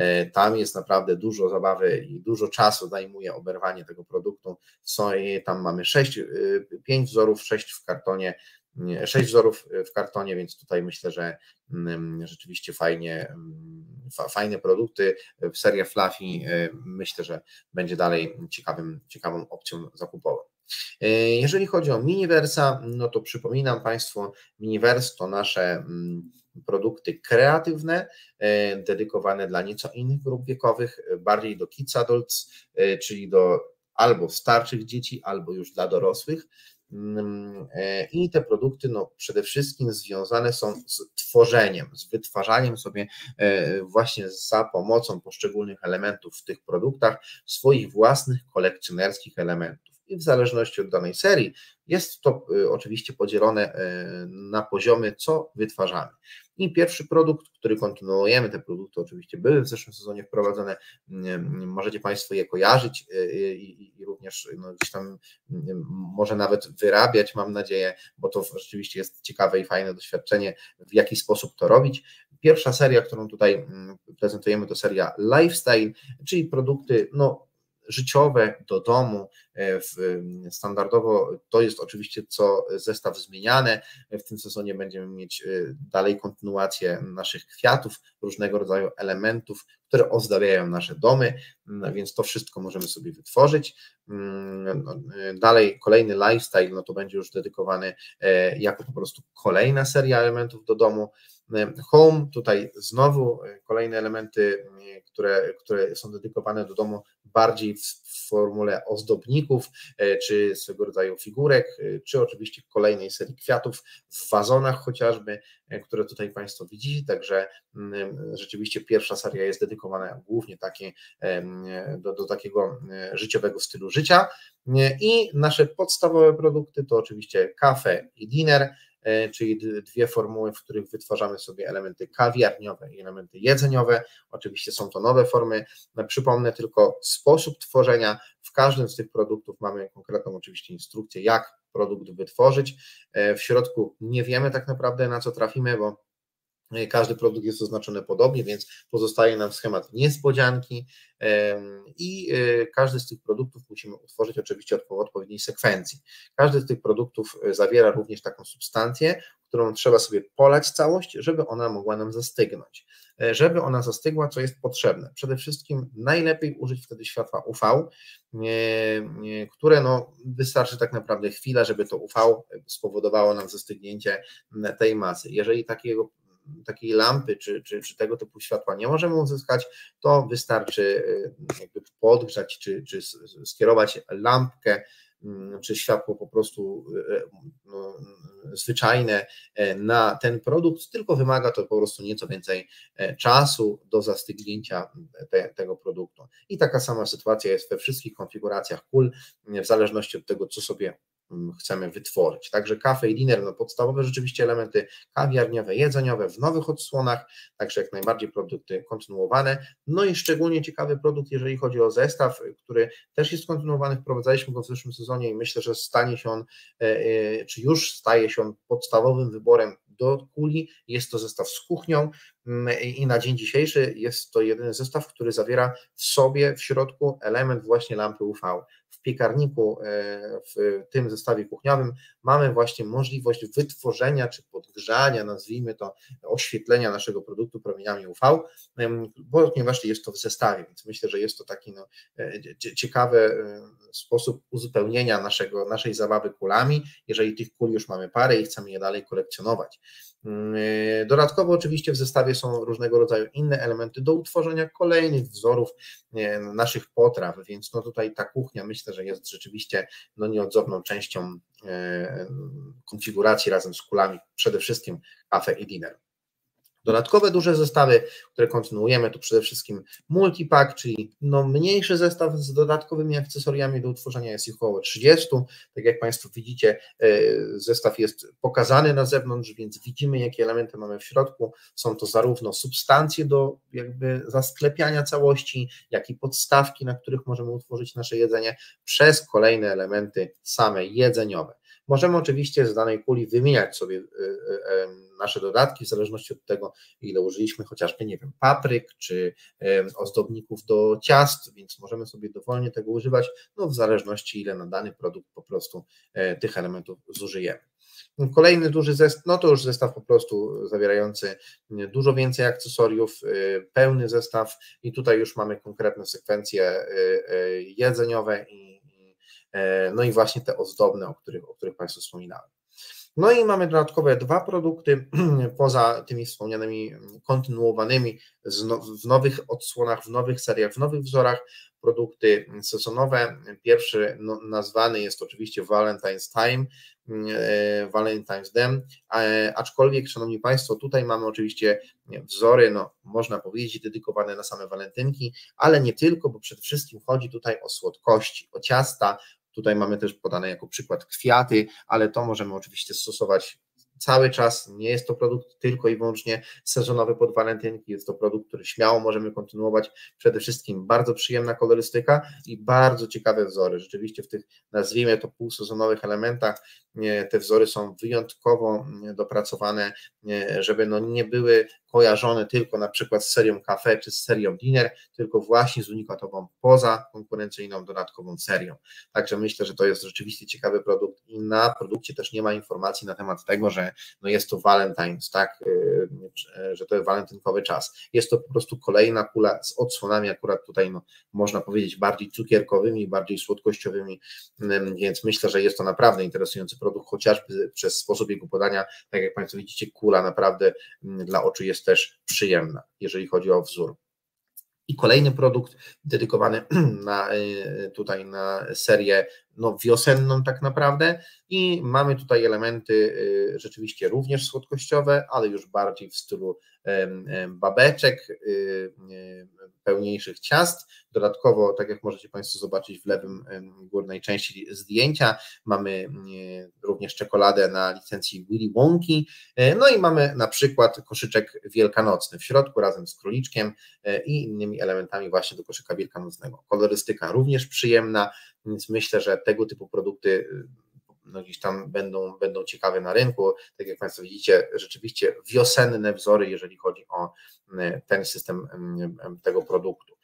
Tam jest naprawdę dużo zabawy i dużo czasu zajmuje oberwanie tego produktu. Są, tam mamy sześć, pięć wzorów, sześć w kartonie, sześć wzorów w kartonie, więc tutaj myślę, że rzeczywiście fajnie, fajne produkty. Seria Fluffy myślę, że będzie dalej ciekawym, ciekawą opcją zakupową. Jeżeli chodzi o Miniversa, no to przypominam Państwu, Miniverse to nasze produkty kreatywne, dedykowane dla nieco innych grup wiekowych, bardziej do kids adults, czyli do albo starszych dzieci, albo już dla dorosłych. I te produkty no, przede wszystkim związane są z tworzeniem, z wytwarzaniem sobie właśnie za pomocą poszczególnych elementów w tych produktach swoich własnych kolekcjonerskich elementów. I w zależności od danej serii jest to oczywiście podzielone na poziomy, co wytwarzamy. I pierwszy produkt, który kontynuujemy, te produkty oczywiście były w zeszłym sezonie wprowadzone, możecie Państwo je kojarzyć i, i również no, gdzieś tam może nawet wyrabiać, mam nadzieję, bo to rzeczywiście jest ciekawe i fajne doświadczenie, w jaki sposób to robić. Pierwsza seria, którą tutaj prezentujemy, to seria Lifestyle, czyli produkty no, życiowe do domu. Standardowo to jest oczywiście co zestaw zmieniane. W tym sezonie będziemy mieć dalej kontynuację naszych kwiatów, różnego rodzaju elementów, które ozdabiają nasze domy, więc to wszystko możemy sobie wytworzyć. Dalej kolejny lifestyle, no to będzie już dedykowany jako po prostu kolejna seria elementów do domu. Home, tutaj znowu kolejne elementy, które, które są dedykowane do domu bardziej w, w formule ozdobników, czy swego rodzaju figurek, czy oczywiście kolejnej serii kwiatów w wazonach chociażby, które tutaj Państwo widzicie, także rzeczywiście pierwsza seria jest dedykowana głównie takie, do, do takiego życiowego stylu życia i nasze podstawowe produkty to oczywiście kafe i dinner, czyli dwie formuły, w których wytwarzamy sobie elementy kawiarniowe i elementy jedzeniowe. Oczywiście są to nowe formy. Przypomnę tylko sposób tworzenia. W każdym z tych produktów mamy konkretną oczywiście instrukcję, jak produkt wytworzyć. W środku nie wiemy tak naprawdę, na co trafimy, bo każdy produkt jest oznaczony podobnie, więc pozostaje nam schemat niespodzianki i każdy z tych produktów musimy utworzyć oczywiście w odpowiedniej sekwencji. Każdy z tych produktów zawiera również taką substancję, którą trzeba sobie polać całość, żeby ona mogła nam zastygnąć. Żeby ona zastygła, co jest potrzebne? Przede wszystkim najlepiej użyć wtedy światła U V, które no, wystarczy tak naprawdę chwila, żeby to U V spowodowało nam zastygnięcie tej masy. Jeżeli takiego takiej lampy czy, czy, czy tego typu światła nie możemy uzyskać, to wystarczy jakby podgrzać czy, czy skierować lampkę czy światło po prostu no, zwyczajne na ten produkt, tylko wymaga to po prostu nieco więcej czasu do zastygnięcia te, tego produktu. I taka sama sytuacja jest we wszystkich konfiguracjach kul, w zależności od tego, co sobie chcemy wytworzyć. Także kafe i dinner, no podstawowe rzeczywiście elementy kawiarniowe, jedzeniowe w nowych odsłonach, także jak najbardziej produkty kontynuowane. No i szczególnie ciekawy produkt, jeżeli chodzi o zestaw, który też jest kontynuowany, wprowadzaliśmy go w zeszłym sezonie i myślę, że stanie się on, czy już staje się on podstawowym wyborem do kuli. Jest to zestaw z kuchnią i na dzień dzisiejszy jest to jedyny zestaw, który zawiera w sobie w środku element właśnie lampy U V. W piekarniku, w tym zestawie kuchniowym mamy właśnie możliwość wytworzenia czy podgrzania, nazwijmy to, oświetlenia naszego produktu promieniami U V, ponieważ jest to w zestawie, więc myślę, że jest to taki no, ciekawy sposób uzupełnienia naszego, naszej zabawy kulami, jeżeli tych kul już mamy parę i chcemy je dalej kolekcjonować. Dodatkowo oczywiście w zestawie są różnego rodzaju inne elementy do utworzenia kolejnych wzorów naszych potraw, więc no tutaj ta kuchnia myślę, że jest rzeczywiście no nieodzowną częścią konfiguracji razem z kulami, przede wszystkim kafe i dinner. Dodatkowe duże zestawy, które kontynuujemy, to przede wszystkim multipack, czyli no mniejszy zestaw z dodatkowymi akcesoriami do utworzenia, jest ich około trzydzieści. Tak jak Państwo widzicie, zestaw jest pokazany na zewnątrz, więc widzimy, jakie elementy mamy w środku. Są to zarówno substancje do jakby zasklepiania całości, jak i podstawki, na których możemy utworzyć nasze jedzenie, przez kolejne elementy same jedzeniowe. Możemy oczywiście z danej kuli wymieniać sobie nasze dodatki w zależności od tego, ile użyliśmy chociażby, nie wiem, papryk czy ozdobników do ciast, więc możemy sobie dowolnie tego używać, no w zależności ile na dany produkt po prostu tych elementów zużyjemy. Kolejny duży zestaw, no to już zestaw po prostu zawierający dużo więcej akcesoriów, pełny zestaw i tutaj już mamy konkretne sekwencje jedzeniowe i no i właśnie te ozdobne, o których, o których Państwu wspominałem. No i mamy dodatkowe dwa produkty, poza tymi wspomnianymi kontynuowanymi w nowych odsłonach, w nowych seriach, w nowych wzorach, produkty sezonowe. Pierwszy no, nazwany jest oczywiście Valentine's Time, Valentine's Dem, aczkolwiek, Szanowni Państwo, tutaj mamy oczywiście wzory, no można powiedzieć, dedykowane na same walentynki, ale nie tylko, bo przede wszystkim chodzi tutaj o słodkości, o ciasta. Tutaj mamy też podane jako przykład kwiaty, ale to możemy oczywiście stosować cały czas. Nie jest to produkt tylko i wyłącznie sezonowy pod walentynki, jest to produkt, który śmiało możemy kontynuować. Przede wszystkim bardzo przyjemna kolorystyka i bardzo ciekawe wzory. Rzeczywiście w tych, nazwijmy to, półsezonowych elementach te wzory są wyjątkowo dopracowane, żeby no nie były kojarzone tylko na przykład z serią kafe czy z serią dinner, tylko właśnie z unikatową poza konkurencyjną dodatkową serią. Także myślę, że to jest rzeczywiście ciekawy produkt i i na produkcie też nie ma informacji na temat tego, że no jest to Valentine's, tak, że to jest walentynkowy czas. Jest to po prostu kolejna kula z odsłonami akurat tutaj, no, można powiedzieć, bardziej cukierkowymi, bardziej słodkościowymi, więc myślę, że jest to naprawdę interesujący produkt, chociażby przez sposób jego podania. Tak jak Państwo widzicie, kula naprawdę dla oczu jest też przyjemna, jeżeli chodzi o wzór. I kolejny produkt dedykowany na, tutaj na serię no, wiosenną tak naprawdę i mamy tutaj elementy rzeczywiście również słodkościowe, ale już bardziej w stylu babeczek, pełniejszych ciast. Dodatkowo, tak jak możecie Państwo zobaczyć w lewym górnej części zdjęcia, mamy również czekoladę na licencji Willy Wonki, no i mamy na przykład koszyczek wielkanocny w środku razem z króliczkiem i innymi elementami właśnie do koszyka wielkanocnego. Kolorystyka również przyjemna, więc myślę, że tego typu produkty no gdzieś tam będą, będą ciekawe na rynku. Tak jak Państwo widzicie, rzeczywiście wiosenne wzory, jeżeli chodzi o ten system tego produktu.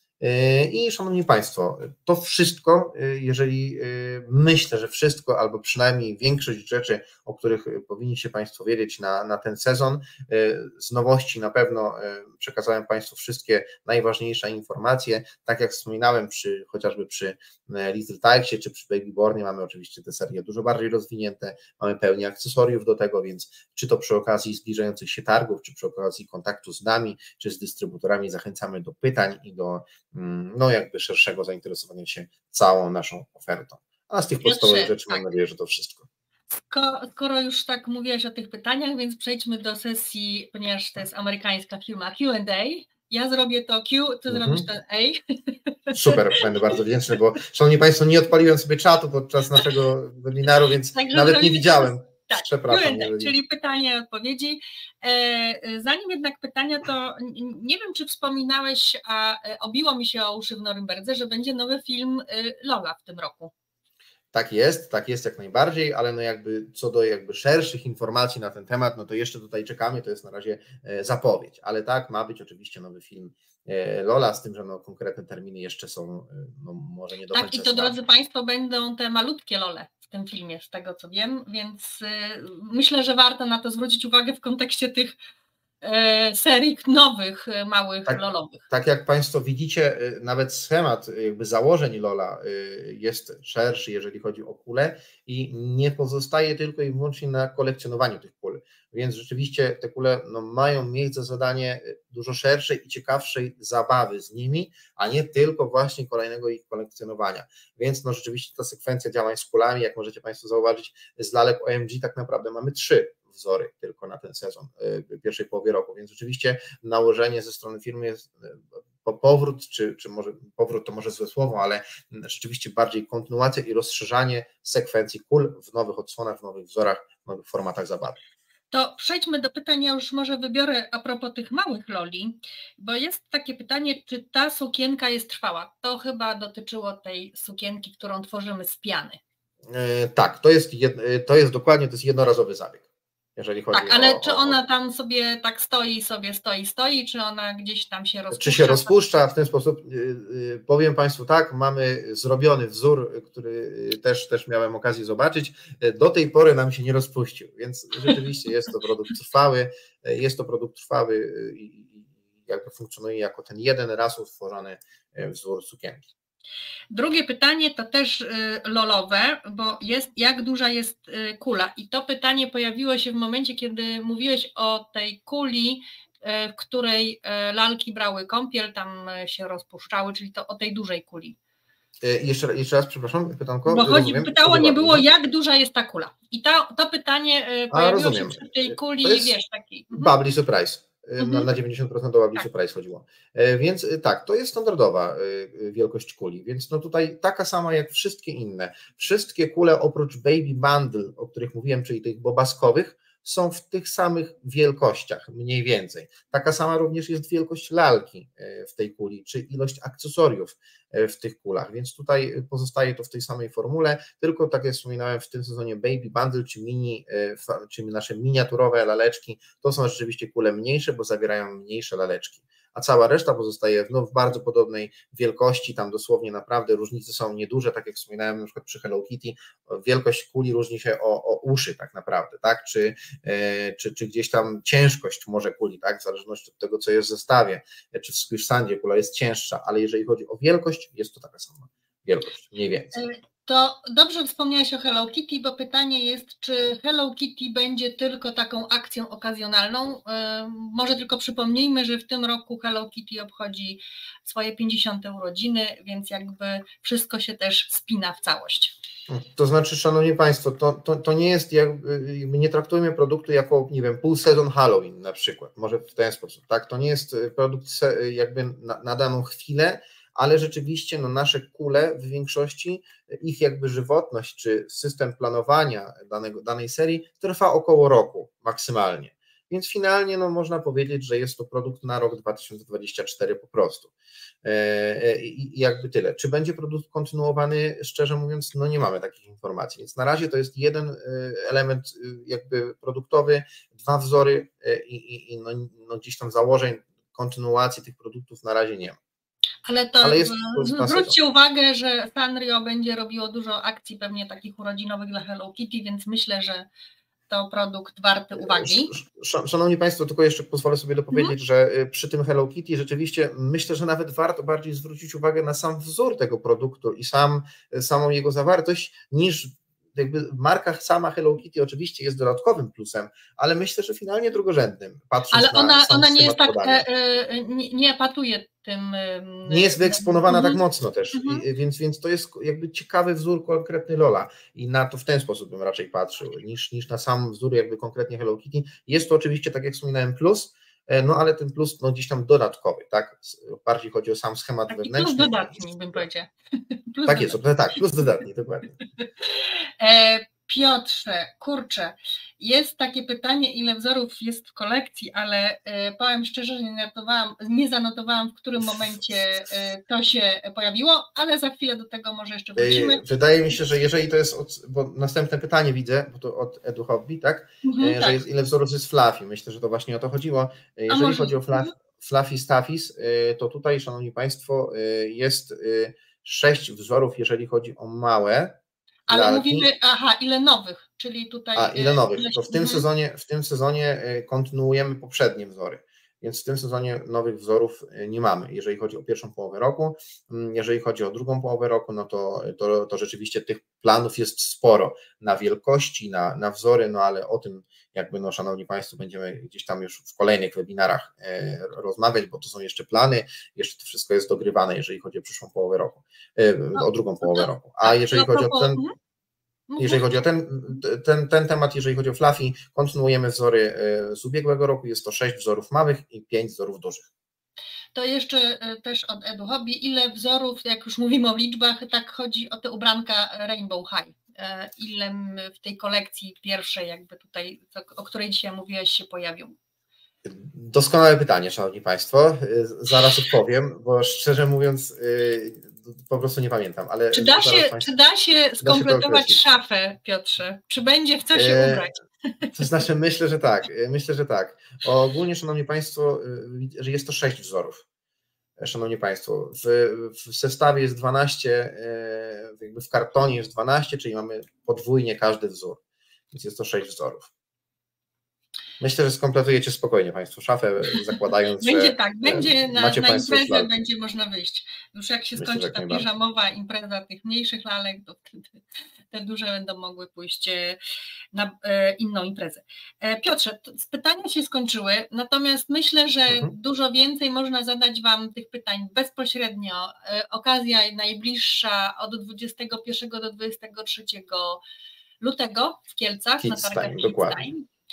I szanowni Państwo, to wszystko, jeżeli myślę, że wszystko, albo przynajmniej większość rzeczy, o których powinniście Państwo wiedzieć na, na ten sezon, z nowości na pewno przekazałem Państwu wszystkie najważniejsze informacje. Tak jak wspominałem, przy, chociażby przy Little Tyksie czy przy Babybornie mamy oczywiście te serie dużo bardziej rozwinięte, mamy pełnię akcesoriów do tego, więc czy to przy okazji zbliżających się targów, czy przy okazji kontaktu z nami, czy z dystrybutorami zachęcamy do pytań i do no jakby szerszego zainteresowania się całą naszą ofertą. A z tych podstawowych rzeczy tak. Mam nadzieję, że to wszystko. Skoro już tak mówiłeś o tych pytaniach, więc przejdźmy do sesji, ponieważ to jest amerykańska firma Q and A. Ja zrobię to Q, ty mhm. zrobisz ten A. Super, będę bardzo wdzięczny, bo szanowni Państwo, nie odpaliłem sobie czatu podczas naszego webinaru, więc Także nawet nie widziałem. Tak, Przepraszam, jeżeli... czyli pytania i odpowiedzi. Zanim jednak pytania, to nie wiem, czy wspominałeś, a obiło mi się o uszy w Norymberdze, że będzie nowy film Lola w tym roku. Tak jest, tak jest jak najbardziej, ale no jakby co do jakby szerszych informacji na ten temat, no to jeszcze tutaj czekamy, to jest na razie zapowiedź, ale tak, ma być oczywiście nowy film Lola, z tym, że no konkretne terminy jeszcze są, no może nie do końca. Tak, i to znane. Drodzy Państwo, będą te malutkie Lole w tym filmie, z tego co wiem, więc myślę, że warto na to zwrócić uwagę w kontekście tych serii nowych, małych tak, lolowych. Tak jak Państwo widzicie, nawet schemat jakby założeń Lola jest szerszy, jeżeli chodzi o kule i nie pozostaje tylko i wyłącznie na kolekcjonowaniu tych kul, więc rzeczywiście te kule no, mają miejsce zadanie dużo szerszej i ciekawszej zabawy z nimi, a nie tylko właśnie kolejnego ich kolekcjonowania, więc no rzeczywiście ta sekwencja działań z kulami, jak możecie Państwo zauważyć, z lalek O M G tak naprawdę mamy trzy wzory tylko na ten sezon w pierwszej połowie roku, więc rzeczywiście nałożenie ze strony firmy jest powrót, czy, czy może powrót to może złe słowo, ale rzeczywiście bardziej kontynuacja i rozszerzanie sekwencji kul w nowych odsłonach, w nowych wzorach, w nowych formatach zabawy. To przejdźmy do pytań, ja już może wybiorę a propos tych małych loli, bo jest takie pytanie, czy ta sukienka jest trwała? To chyba dotyczyło tej sukienki, którą tworzymy z piany. Yy, tak, to jest, jed, to jest dokładnie, to jest jednorazowy zabieg. Jeżeli chodzi tak, ale o, czy o, ona tam sobie tak stoi, sobie stoi, stoi, czy ona gdzieś tam się rozpuszcza? Czy się rozpuszcza w ten sposób? Powiem Państwu tak, mamy zrobiony wzór, który też, też miałem okazję zobaczyć, do tej pory nam się nie rozpuścił, więc rzeczywiście jest to produkt trwały, jest to produkt trwały i jakby funkcjonuje jako ten jeden raz utworzony wzór sukienki. Drugie pytanie to też lolowe, bo jest, jak duża jest kula? I to pytanie pojawiło się w momencie, kiedy mówiłeś o tej kuli, w której lalki brały kąpiel, tam się rozpuszczały, czyli to o tej dużej kuli. Jeszcze, jeszcze raz, przepraszam, pytanko. Bo chodzi, pytało nie było, jak duża jest ta kula. I to, to pytanie pojawiło A, się przy tej kuli, wiesz, takiej. Bubbly Surprise. Na, na dziewięćdziesiąt procent do Bubbly tak. Surprise chodziło. Więc tak, to jest standardowa wielkość kuli, więc no tutaj taka sama jak wszystkie inne. Wszystkie kule oprócz Baby Bundle, o których mówiłem, czyli tych bobaskowych, są w tych samych wielkościach, mniej więcej. Taka sama również jest wielkość lalki w tej kuli, czy ilość akcesoriów w tych kulach, więc tutaj pozostaje to w tej samej formule, tylko tak jak wspominałem w tym sezonie Baby Bundle, czy mini, czy nasze miniaturowe laleczki, to są rzeczywiście kule mniejsze, bo zawierają mniejsze laleczki. a cała reszta pozostaje no, w bardzo podobnej wielkości, tam dosłownie naprawdę różnice są nieduże, tak jak wspominałem na przykład przy Hello Kitty, wielkość kuli różni się o, o uszy tak naprawdę, tak, czy, e, czy, czy gdzieś tam ciężkość może kuli, tak, w zależności od tego, co jest w zestawie, czy w Squish Sandzie kula jest cięższa, ale jeżeli chodzi o wielkość, jest to taka sama wielkość, mniej więcej. To dobrze wspomniałeś o Hello Kitty, bo pytanie jest, czy Hello Kitty będzie tylko taką akcją okazjonalną? Może tylko przypomnijmy, że w tym roku Hello Kitty obchodzi swoje pięćdziesiąte urodziny, więc jakby wszystko się też spina w całość. To znaczy, szanowni państwo, to, to, to nie jest, jakby, nie traktujmy produktu jako, nie wiem, pół sezon Halloween na przykład, może w ten sposób, tak? To nie jest produkt jakby na, na daną chwilę, ale rzeczywiście no, nasze kule w większości, ich jakby żywotność czy system planowania danego, danej serii trwa około roku maksymalnie. Więc finalnie no, można powiedzieć, że jest to produkt na rok dwa tysiące dwudziesty czwarty po prostu. I jakby tyle. Czy będzie produkt kontynuowany? Szczerze mówiąc, no nie mamy takich informacji, więc na razie to jest jeden element jakby produktowy, dwa wzory i, i, i no, no gdzieś tam założeń kontynuacji tych produktów na razie nie ma. Ale to, Ale jest, zwróćcie uwagę, że Sanrio będzie robiło dużo akcji pewnie takich urodzinowych dla Hello Kitty, więc myślę, że to produkt warty uwagi. Szanowni Państwo, tylko jeszcze pozwolę sobie dopowiedzieć, hmm. że przy tym Hello Kitty rzeczywiście myślę, że nawet warto bardziej zwrócić uwagę na sam wzór tego produktu i sam, samą jego zawartość, niż jakby marka sama Hello Kitty oczywiście jest dodatkowym plusem, ale myślę, że finalnie drugorzędnym. Ale na ona, ona nie jest tak, nie, nie epatuje tym. Nie jest wyeksponowana mm-hmm. tak mocno też, mm-hmm. I, więc, więc to jest jakby ciekawy wzór konkretny Lola i na to w ten sposób bym raczej patrzył, niż, niż na sam wzór jakby konkretnie Hello Kitty. Jest to oczywiście, tak jak wspominałem, plus, no ale ten plus no, gdzieś tam dodatkowy, tak? Bardziej chodzi o sam schemat Taki wewnętrzny. Plus dodatni, bym powiedział. Plus tak dodatni. jest, tak, plus dodatni, dokładnie. E, Piotrze, kurczę, jest takie pytanie, ile wzorów jest w kolekcji, ale e, powiem szczerze, że nie zanotowałam, nie zanotowałam, w którym momencie e, to się pojawiło, ale za chwilę do tego może jeszcze wrócimy. Wydaje mi się, że jeżeli to jest, od, bo następne pytanie widzę, bo to od Edu Hobby, tak? Mhm, że tak. Jest, ile wzorów jest Fluffy, myślę, że to właśnie o to chodziło. Jeżeli może... chodzi o Fluffy, Fluffy Stuffies, to tutaj, szanowni państwo, jest sześć wzorów, jeżeli chodzi o małe. Ale lalki. Mówimy, aha, ile nowych, czyli tutaj... A, ile nowych, to w tym, sezonie, w tym sezonie kontynuujemy poprzednie wzory, więc w tym sezonie nowych wzorów nie mamy, jeżeli chodzi o pierwszą połowę roku. Jeżeli chodzi o drugą połowę roku, no to, to, to rzeczywiście tych planów jest sporo na wielkości, na, na wzory, no ale o tym jakby, no szanowni państwo, będziemy gdzieś tam już w kolejnych webinarach e, rozmawiać, bo to są jeszcze plany, jeszcze to wszystko jest dogrywane, jeżeli chodzi o przyszłą połowę roku, e, no, o drugą połowę roku. A jeżeli chodzi o ten... Jeżeli chodzi o ten, ten, ten temat, jeżeli chodzi o Fluffy, kontynuujemy wzory z ubiegłego roku, jest to sześć wzorów małych i pięć wzorów dużych. To jeszcze też od Edu Hobby, ile wzorów, jak już mówimy o liczbach, tak chodzi o te ubranka Rainbow High, ile w tej kolekcji pierwszej jakby tutaj, o której dzisiaj mówiłeś, się pojawił? Doskonałe pytanie, szanowni państwo, zaraz odpowiem, bo szczerze mówiąc po prostu nie pamiętam, ale... Czy da się, czy da się skompletować da się szafę, Piotrze? Czy będzie w co się ubrać? To znaczy myślę, że tak, myślę, że tak. Ogólnie, szanowni państwo, że jest to sześć wzorów. Szanowni państwo, w, w zestawie jest dwanaście, jakby w kartonie jest dwanaście, czyli mamy podwójnie każdy wzór, więc jest to sześć wzorów. Myślę, że skompletujecie spokojnie państwo szafę, zakładając, będzie że tak, będzie na, macie na państwo imprezę będzie można wyjść. Już jak się Myślę, skończy że ta piżamowa impreza tych mniejszych lalek, to wtedy te duże będą mogły pójść na e, inną imprezę. E, Piotrze, pytania się skończyły, natomiast myślę, że mhm. dużo więcej można zadać Wam tych pytań bezpośrednio. E, okazja najbliższa od dwudziestego pierwszego do dwudziestego trzeciego lutego w Kielcach, Kids na targach Time, dokładnie.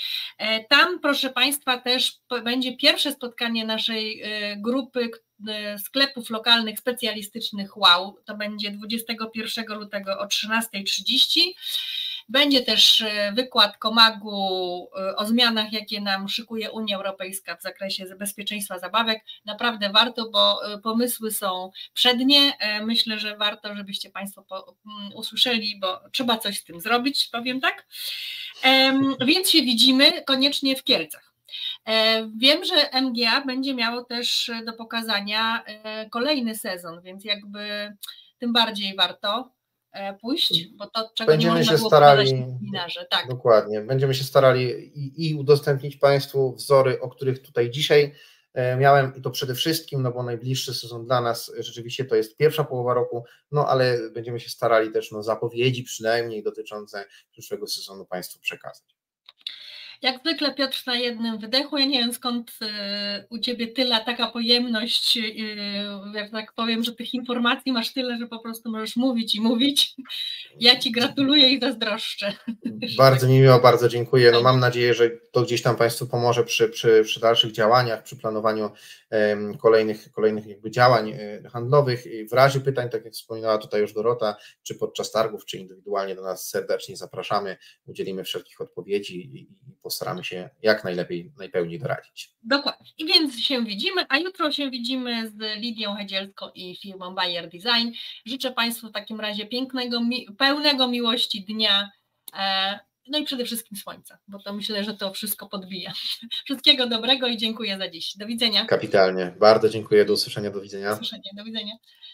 Tam, proszę Państwa, też będzie pierwsze spotkanie naszej grupy sklepów lokalnych specjalistycznych Wow. To będzie dwudziestego pierwszego lutego o trzynastej trzydzieści. Będzie też wykład Komagu o zmianach, jakie nam szykuje Unia Europejska w zakresie bezpieczeństwa zabawek. Naprawdę warto, bo pomysły są przednie. Myślę, że warto, żebyście Państwo usłyszeli, bo trzeba coś z tym zrobić, powiem tak. Więc się widzimy koniecznie w Kielcach. Wiem, że M G A będzie miało też do pokazania kolejny sezon, więc jakby tym bardziej warto pójść, bo to, czego Będziemy nie można się było starali, pokazać na webinarze. Tak. Dokładnie, będziemy się starali i, i udostępnić Państwu wzory, o których tutaj dzisiaj miałem, i to przede wszystkim, no bo najbliższy sezon dla nas rzeczywiście to jest pierwsza połowa roku, no ale będziemy się starali też no, zapowiedzi przynajmniej dotyczące przyszłego sezonu Państwu przekazać. Jak zwykle Piotr na jednym wydechu, ja nie wiem skąd u Ciebie tyle, taka pojemność, jak tak powiem, że tych informacji masz tyle, że po prostu możesz mówić i mówić. Ja Ci gratuluję i zazdroszczę. Bardzo mi miło, bardzo dziękuję. No mam nadzieję, że to gdzieś tam Państwu pomoże przy, przy, przy dalszych działaniach, przy planowaniu um, kolejnych, kolejnych jakby działań e, handlowych. I w razie pytań, tak jak wspominała tutaj już Dorota, czy podczas targów, czy indywidualnie do nas serdecznie zapraszamy, udzielimy wszelkich odpowiedzi i, i postaramy się jak najlepiej, najpełniej doradzić. Dokładnie. I więc się widzimy, a jutro się widzimy z Lidią Hedzielską i firmą Bayer Design. Życzę Państwu w takim razie pięknego, pełnego miłości dnia, no i przede wszystkim słońca, bo to myślę, że to wszystko podbija. Wszystkiego dobrego i dziękuję za dziś. Do widzenia. Kapitalnie. Bardzo dziękuję. Do usłyszenia. Do widzenia. Do usłyszenia. Do widzenia.